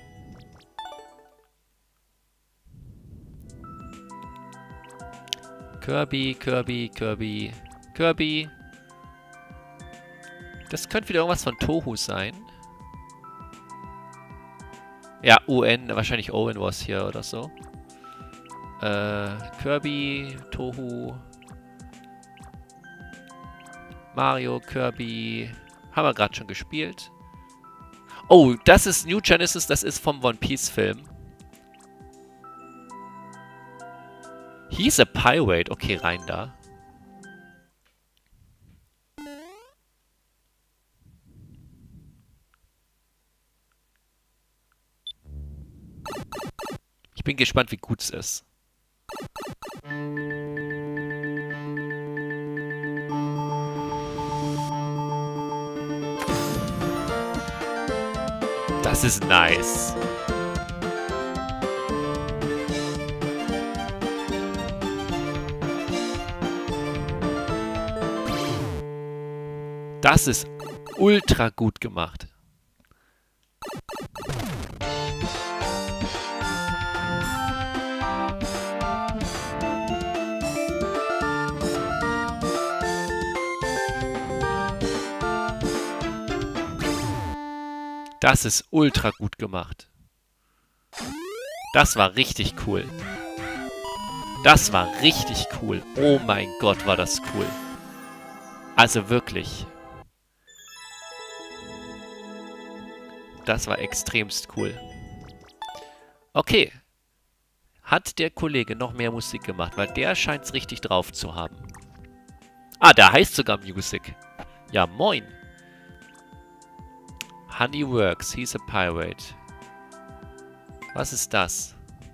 Kirby, Kirby, Kirby, Kirby. Das könnte wieder irgendwas von Tohu sein. Ja, U N, wahrscheinlich Owen was hier oder so. Äh, Kirby, Tohu. Mario, Kirby. Haben wir gerade schon gespielt. Oh, das ist New Genesis, das ist vom One Piece Film. He's a Pirate. Okay, rein da. Ich bin gespannt, wie gut es ist. Das ist nice. Das ist ultra gut gemacht. Das ist ultra gut gemacht. Das war richtig cool. Das war richtig cool. Oh mein Gott, war das cool. Also wirklich. Das war extremst cool. Okay. Hat der Kollege noch mehr Musik gemacht? Weil der scheint es richtig drauf zu haben. Ah, der heißt sogar Music. Ja, moin. Honey Works, he's a pirate. Was ist das?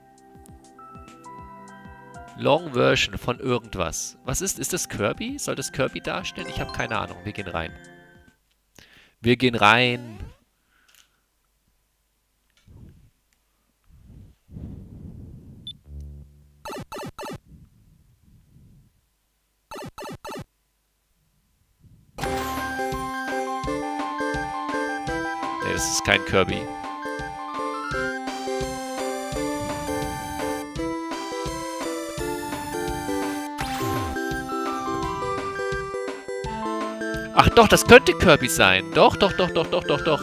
Long Version von irgendwas. Was ist? Ist das Kirby? Soll das Kirby darstellen? Ich habe keine Ahnung. Wir gehen rein. Wir gehen rein. Nee, das ist kein Kirby. Ach doch, das könnte Kirby sein. Doch, doch, doch, doch, doch, doch, doch.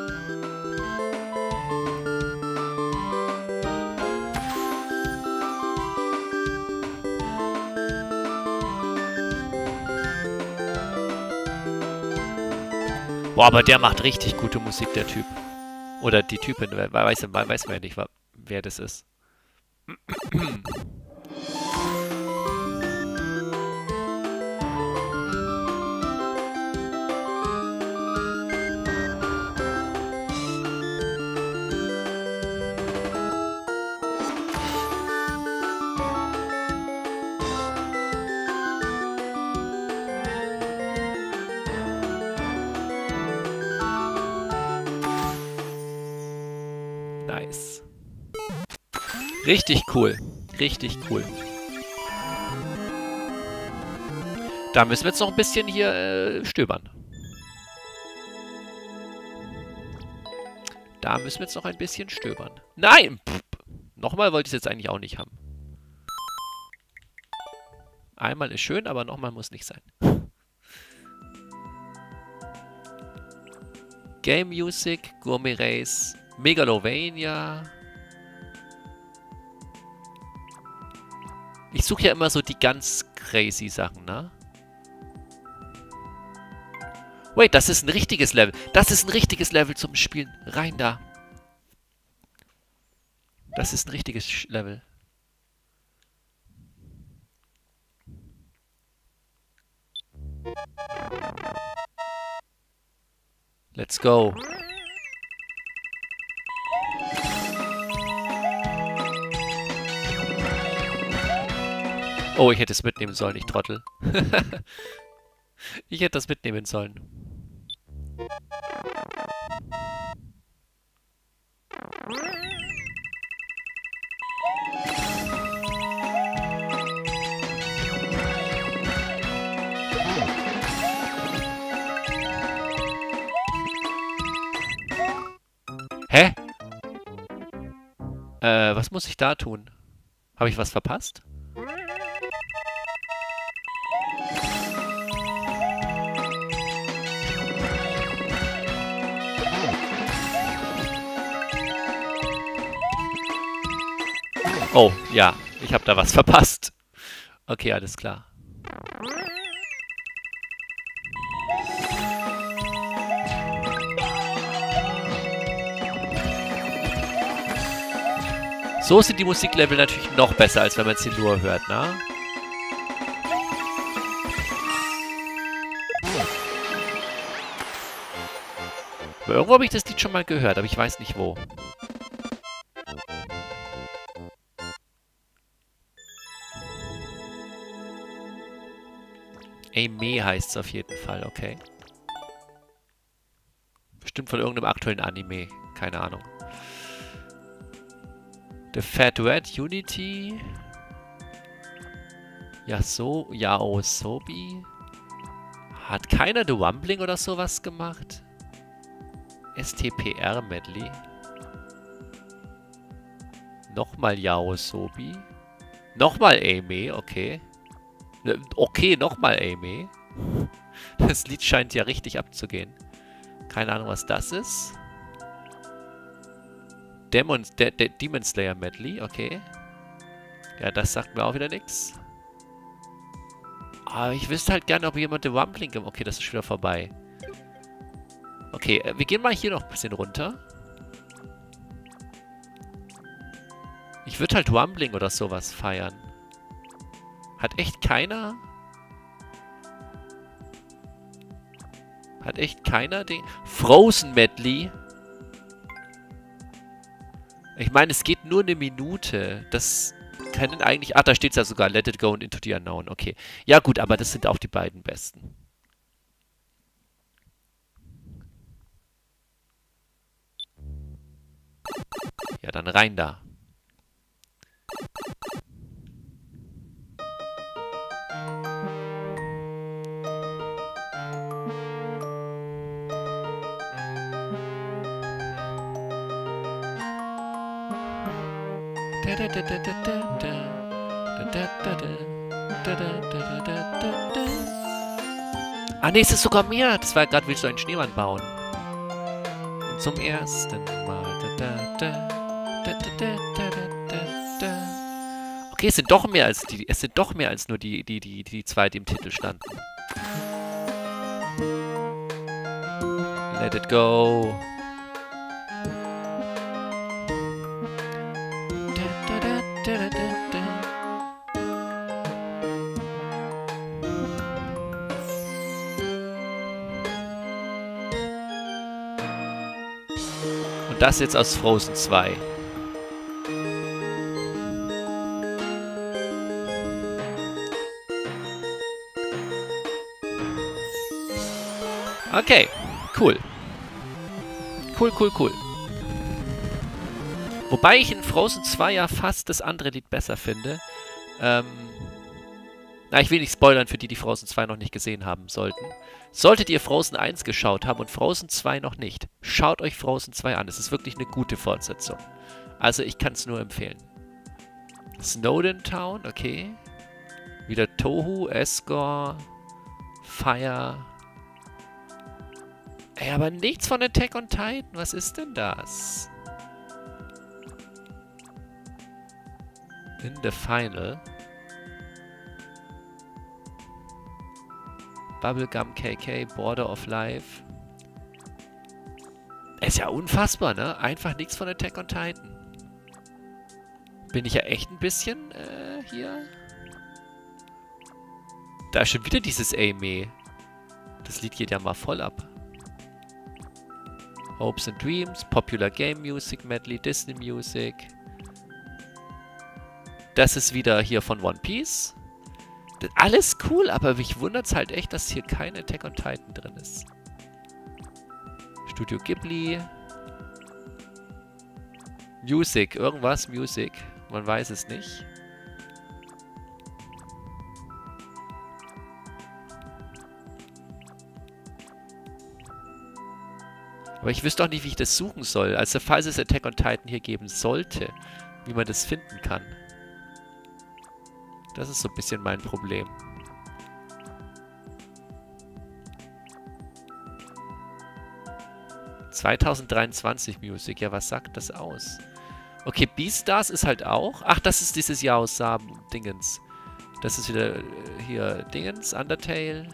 Boah, aber der macht richtig gute Musik, der Typ. Oder die Typin, weiß, weiß man ja nicht, wer das ist. Nice. Richtig cool. Richtig cool. Da müssen wir jetzt noch ein bisschen hier äh, stöbern. Da müssen wir jetzt noch ein bisschen stöbern. Nein! Pff, nochmal wollte ich es jetzt eigentlich auch nicht haben. Einmal ist schön, aber nochmal muss nicht sein. Game Music, Gourmet Race, Megalovania. Ich suche ja immer so die ganz crazy Sachen, ne? Wait, das ist ein richtiges Level. Das ist ein richtiges Level zum Spielen. Rein da. Das ist ein richtiges Level. Let's go. Oh, ich hätte es mitnehmen sollen, ich Trottel. Ich hätte das mitnehmen sollen. Hä? Äh, was muss ich da tun? Habe ich was verpasst? Oh, ja, ich habe da was verpasst. Okay, alles klar. So sind die Musiklevel natürlich noch besser, als wenn man sie nur hört, ne? Aber irgendwo habe ich das Lied schon mal gehört, aber ich weiß nicht wo. Aimee heißt es auf jeden Fall, okay. Bestimmt von irgendeinem aktuellen Anime. Keine Ahnung. The Fat Red Unity. Yaso, Yaosobi. Hat keiner The Rumbling oder sowas gemacht? S T P R Medley. Nochmal Yaosobi. Nochmal Amy, okay. Okay, nochmal Amy. Das Lied scheint ja richtig abzugehen. Keine Ahnung, was das ist. Demon, De De Demon Slayer Medley, okay. Ja, das sagt mir auch wieder nichts. Aber ich wüsste halt gerne, ob jemand The Rumbling gemacht hat. Okay, das ist schon wieder vorbei. Okay, äh, wir gehen mal hier noch ein bisschen runter. Ich würde halt Rumbling oder sowas feiern. Hat echt keiner... Hat echt keiner den... Frozen Medley. Ich meine, es geht nur eine Minute. Das können eigentlich... Ach, da steht es ja sogar. Let It Go und Into the Unknown. Okay. Ja gut, aber das sind auch die beiden besten. Ja, dann rein da. Ah ne, es ist sogar mehr. Das war gerade, willst du einen Schneemann bauen? Und zum ersten Mal. Okay, es sind doch mehr als die. Es sind doch mehr als nur die, die, die, die zwei, die im Titel standen. Let it go. Und das jetzt aus Frozen zwei. Okay, cool. Cool, cool, cool. Wobei ich in Frozen zwei ja fast das andere Lied besser finde. Ähm, na, ich will nicht spoilern für die, die Frozen zwei noch nicht gesehen haben sollten. Solltet ihr Frozen eins geschaut haben und Frozen zwei noch nicht, schaut euch Frozen zwei an. Es ist wirklich eine gute Fortsetzung. Also ich kann es nur empfehlen. Snowdin Town, okay. Wieder Tohu, Escor, Fire... Ey, aber nichts von Attack on Titan. Was ist denn das? In the Final. Bubblegum K K, Border of Life. Ist ja unfassbar, ne? Einfach nichts von Attack on Titan. Bin ich ja echt ein bisschen, äh, hier. Da ist schon wieder dieses Amy. Das Lied geht ja mal voll ab. Hopes and Dreams, Popular Game Music Medley, Disney Music. Das ist wieder hier von One Piece. Das, alles cool, aber mich wundert es halt echt, dass hier kein Attack on Titan drin ist. Studio Ghibli. Music, irgendwas, Music. Man weiß es nicht. Aber ich wüsste auch nicht, wie ich das suchen soll. Also falls es Attack on Titan hier geben sollte, wie man das finden kann. Das ist so ein bisschen mein Problem. zwanzig dreiundzwanzig Music, ja, was sagt das aus? Okay, Beastars ist halt auch. Ach, das ist dieses Jahr aus Samen-Dingens. Das ist wieder äh, hier Dingens, Undertale.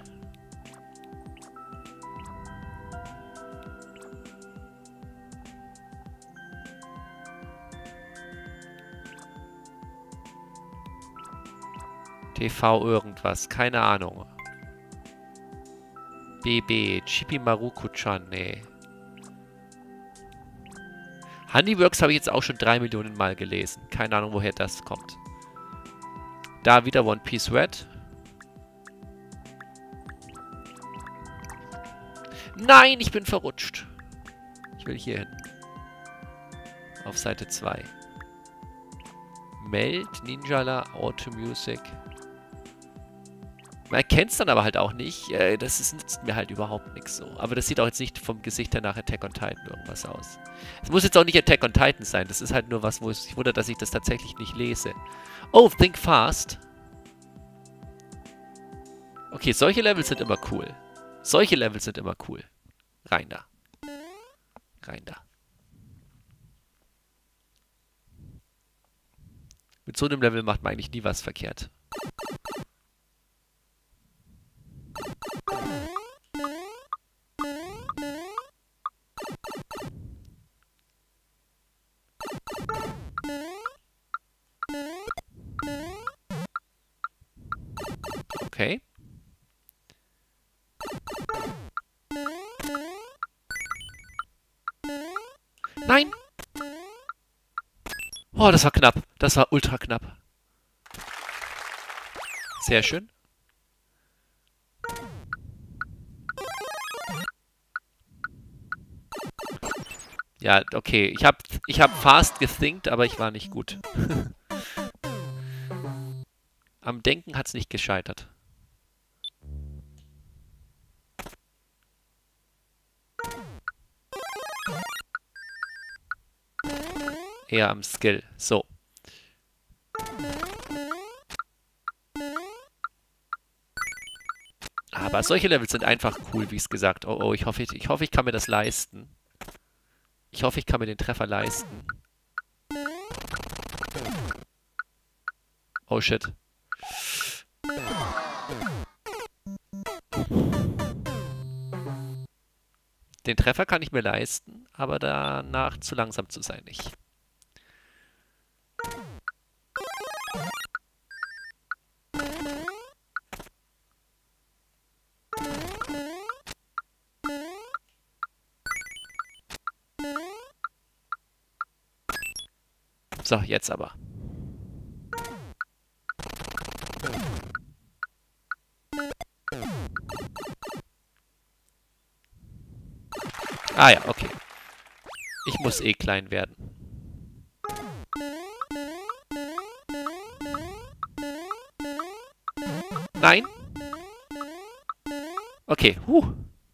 T V irgendwas, keine Ahnung. B B, Chibi Maruko-chan, nee. Honeyworks habe ich jetzt auch schon drei Millionen Mal gelesen. Keine Ahnung, woher das kommt. Da wieder One Piece Red. Nein, ich bin verrutscht. Ich will hier hin. Auf Seite zwei. Meld, Ninjala, Auto Music. Man erkennt es dann aber halt auch nicht. Äh, das ist, nützt mir halt überhaupt nichts so. Aber das sieht auch jetzt nicht vom Gesicht her nach Attack on Titan irgendwas aus. Es muss jetzt auch nicht Attack on Titan sein. Das ist halt nur was, wo es sich wundert, dass ich das tatsächlich nicht lese. Oh, Think Fast. Okay, solche Levels sind immer cool. Solche Levels sind immer cool. Rein da. Rein da. Mit so einem Level macht man eigentlich nie was verkehrt. Okay. Nein! Oh, das war knapp. Das war ultra knapp. Sehr schön. Ja, okay. Ich habe ich hab fast gethinkt, aber ich war nicht gut. Am Denken hat es nicht gescheitert. Eher am Skill. So. Aber solche Levels sind einfach cool, wie es gesagt. Oh, oh, ich hoffe, ich, ich hoffe, ich kann mir das leisten. Ich hoffe, ich kann mir den Treffer leisten. Oh, shit. Den Treffer kann ich mir leisten, aber danach zu langsam zu sein nicht. So, jetzt aber. Ah ja, okay. Ich muss eh klein werden. Nein? Okay, huh.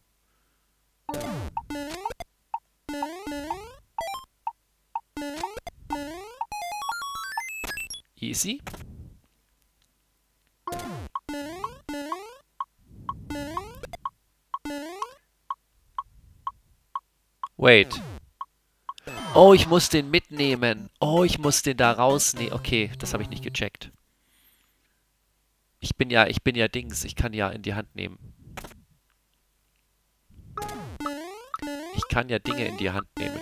Easy. Wait. Oh, ich muss den mitnehmen. Oh, ich muss den da rausnehmen. Okay, das habe ich nicht gecheckt. Ich bin ja, ich bin ja Dings. Ich kann ja in die Hand nehmen. Ich kann ja Dinge in die Hand nehmen.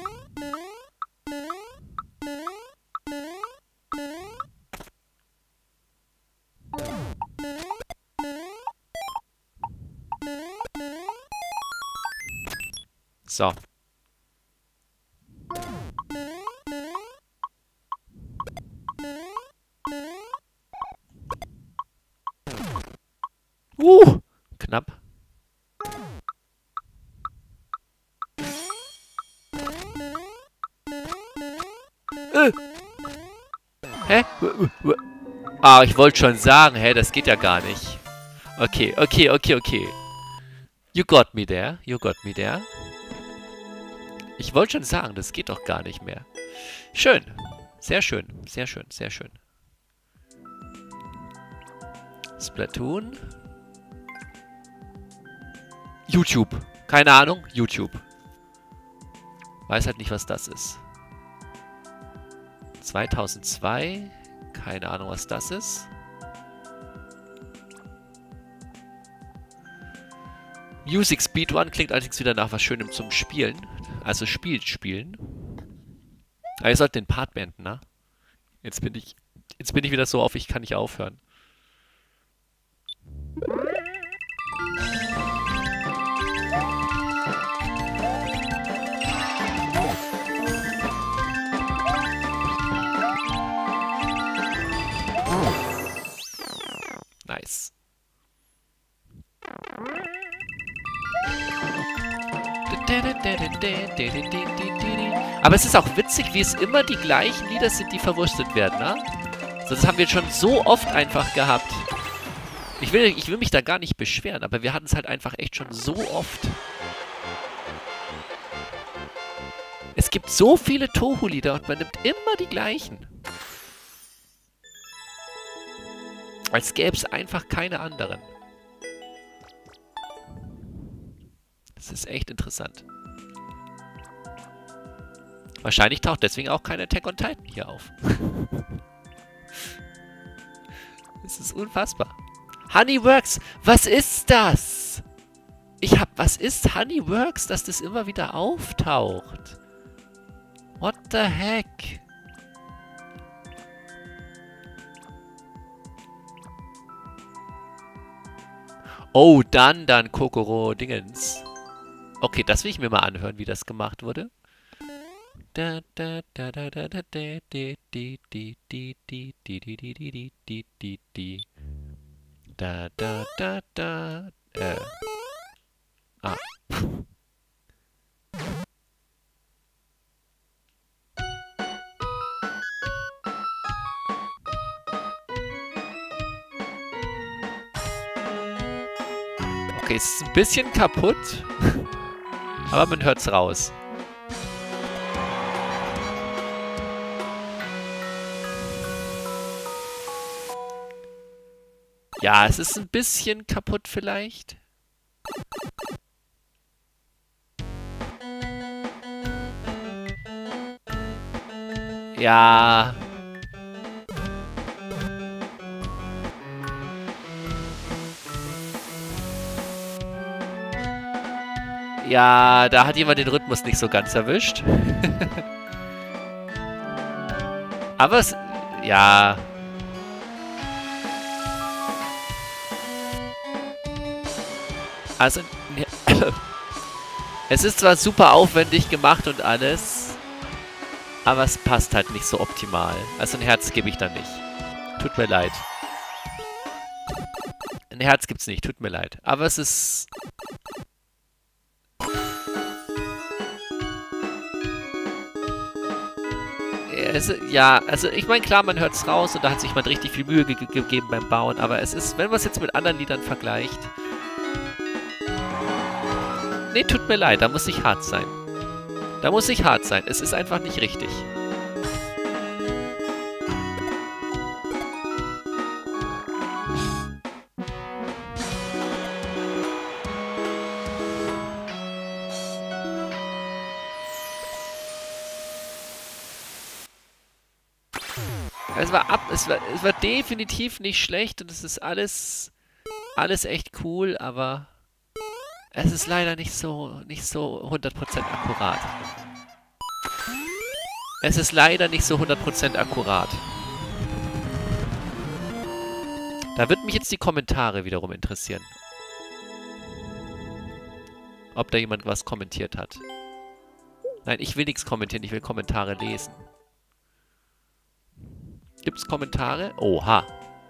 So. Uh, knapp. Äh. Hä? Ah, ich wollte schon sagen, hä, das geht ja gar nicht. Okay, okay, okay, okay. You got me there, you got me there. Ich wollte schon sagen, das geht doch gar nicht mehr. Schön. Sehr schön, sehr schön, sehr schön. Splatoon. YouTube. Keine Ahnung, YouTube. Weiß halt nicht, was das ist. zweitausendzwei. Keine Ahnung, was das ist. Music Speedrun klingt allerdings wieder nach was Schönem zum Spielen. Also spielt spielen. Aber ihr sollt den Part beenden, ne? Jetzt bin ich, jetzt bin ich wieder so auf, ich kann nicht aufhören. Nice. Aber es ist auch witzig, wie es immer die gleichen Lieder sind, die verwurstet werden, ne? So, das haben wir schon so oft einfach gehabt. Ich will, ich will mich da gar nicht beschweren, aber wir hatten es halt einfach echt schon so oft. Es gibt so viele Tohu-Lieder und man nimmt immer die gleichen. Als gäbe es einfach keine anderen. Das ist echt interessant. Wahrscheinlich taucht deswegen auch kein Attack on Titan hier auf. Das ist unfassbar. Honeyworks, was ist das? Ich hab, was ist Honeyworks, dass das immer wieder auftaucht? What the heck? Oh, dann, dann Kokoro Dingens. Okay, das will ich mir mal anhören, wie das gemacht wurde. Da da da da da da da di di di di di di di di di di di di. Da da da da. Äh. Ah. Okay, es ist ein bisschen kaputt. Aber man hört's raus. Ja, es ist ein bisschen kaputt vielleicht. Ja. Ja, da hat jemand den Rhythmus nicht so ganz erwischt. Aber es... Ja... Also, es ist zwar super aufwendig gemacht und alles, aber es passt halt nicht so optimal. Also ein Herz gebe ich da nicht. Tut mir leid. Ein Herz gibt's nicht, tut mir leid. Aber es ist... Es, ja, also ich meine, klar, man hört's raus und da hat sich jemand richtig viel Mühe ge gegeben beim Bauen, aber es ist, wenn man es jetzt mit anderen Liedern vergleicht... Nee, tut mir leid, da muss ich hart sein. Da muss ich hart sein. Es ist einfach nicht richtig. Es war ab, es war, es war definitiv nicht schlecht und es ist alles, alles echt cool, aber... Es ist leider nicht so, nicht so hundert Prozent akkurat. Es ist leider nicht so hundert Prozent akkurat. Da würden mich jetzt die Kommentare wiederum interessieren. Ob da jemand was kommentiert hat. Nein, ich will nichts kommentieren, ich will Kommentare lesen. Gibt's Kommentare? Oha.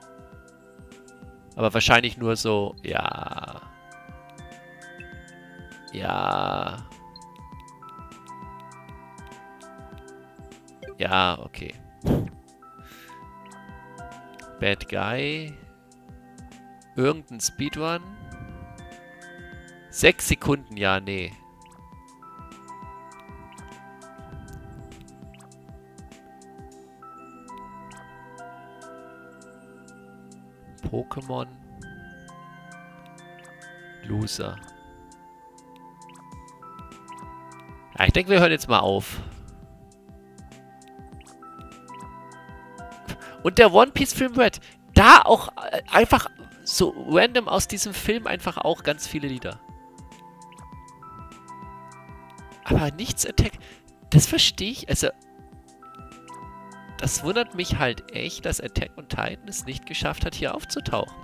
Aber wahrscheinlich nur so, ja... Ja. Ja, okay. Bad Guy. Irgendein Speedrun. Sechs Sekunden, ja, nee. Pokémon. Loser. Ja, ich denke, wir hören jetzt mal auf. Und der One Piece Film Red. Da auch äh, einfach so random aus diesem Film einfach auch ganz viele Lieder. Aber nichts Attack. Das verstehe ich. Also, das wundert mich halt echt, dass Attack on Titan es nicht geschafft hat, hier aufzutauchen.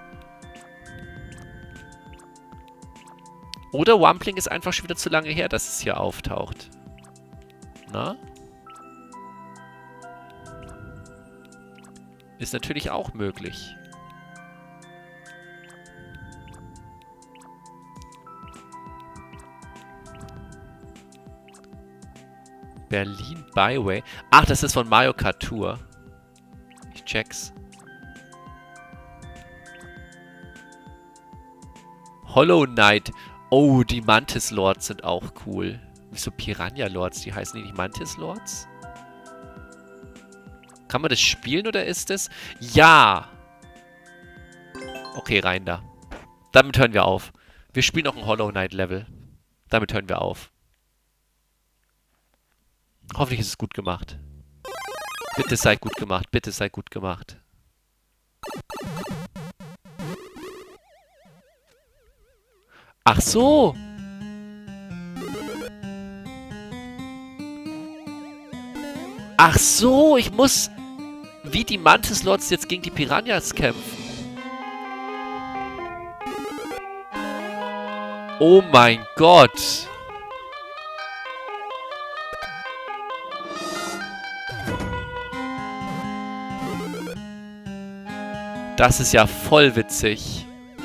Oder Wumpling ist einfach schon wieder zu lange her, dass es hier auftaucht. Na? Ist natürlich auch möglich. Berlin Byway. Ach, das ist von Mario Kart Tour. Ich check's. Hollow Knight. Oh, die Mantis Lords sind auch cool. Wieso Piranha Lords? Die heißen die nicht Mantis Lords? Kann man das spielen oder ist es? Ja! Okay, rein da. Damit hören wir auf. Wir spielen noch ein Hollow Knight Level. Damit hören wir auf. Hoffentlich ist es gut gemacht. Bitte sei gut gemacht. Bitte sei gut gemacht. Ach so! Ach so, ich muss wie die Mantis Lords jetzt gegen die Piranhas kämpfen. Oh mein Gott. Das ist ja voll witzig.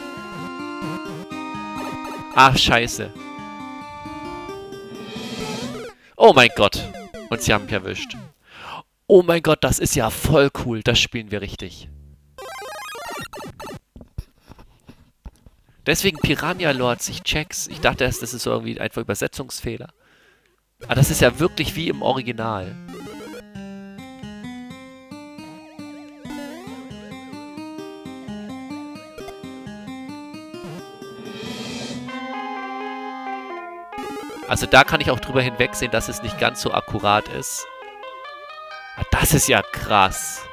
Ach, scheiße. Oh mein Gott. Und sie haben mich erwischt. Oh mein Gott, das ist ja voll cool. Das spielen wir richtig. Deswegen Piranha Lords, ich check's. Ich dachte erst, das ist so irgendwie einfach Übersetzungsfehler. Aber das ist ja wirklich wie im Original. Also da kann ich auch drüber hinwegsehen, dass es nicht ganz so akkurat ist. Aber das ist ja krass.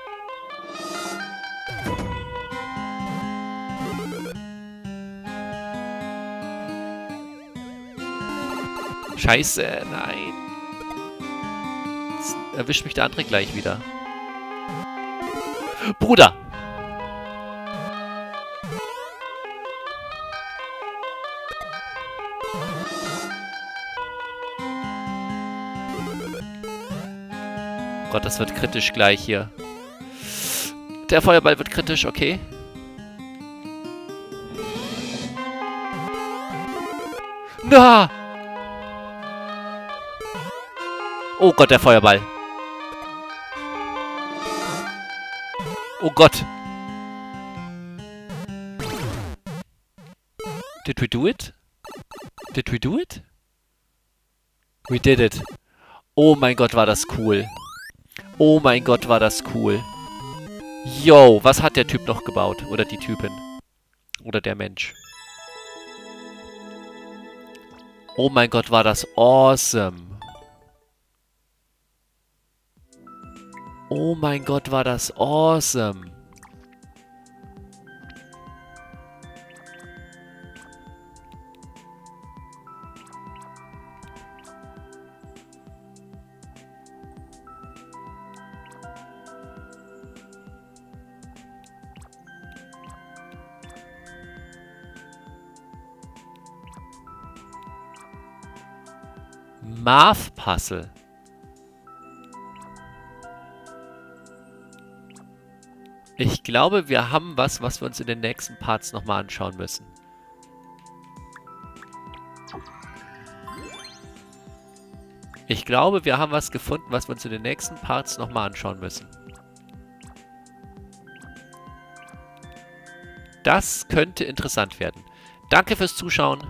Scheiße, nein. Jetzt erwischt mich der andere gleich wieder. Bruder! Gott, das wird kritisch gleich hier. Der Feuerball wird kritisch, okay. Na! Oh Gott, der Feuerball. Oh Gott. Did we do it? Did we do it? We did it. Oh mein Gott, war das cool. Oh mein Gott, war das cool. Yo, was hat der Typ noch gebaut? Oder die Typin? Oder der Mensch? Oh mein Gott, war das awesome. Oh mein Gott, war das awesome. Math Puzzle. Ich glaube, wir haben was, was wir uns in den nächsten Parts nochmal anschauen müssen. Ich glaube, wir haben was gefunden, was wir uns in den nächsten Parts nochmal anschauen müssen. Das könnte interessant werden. Danke fürs Zuschauen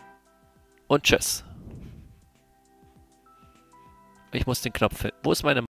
und tschüss. Ich muss den Knopf finden. Wo ist meine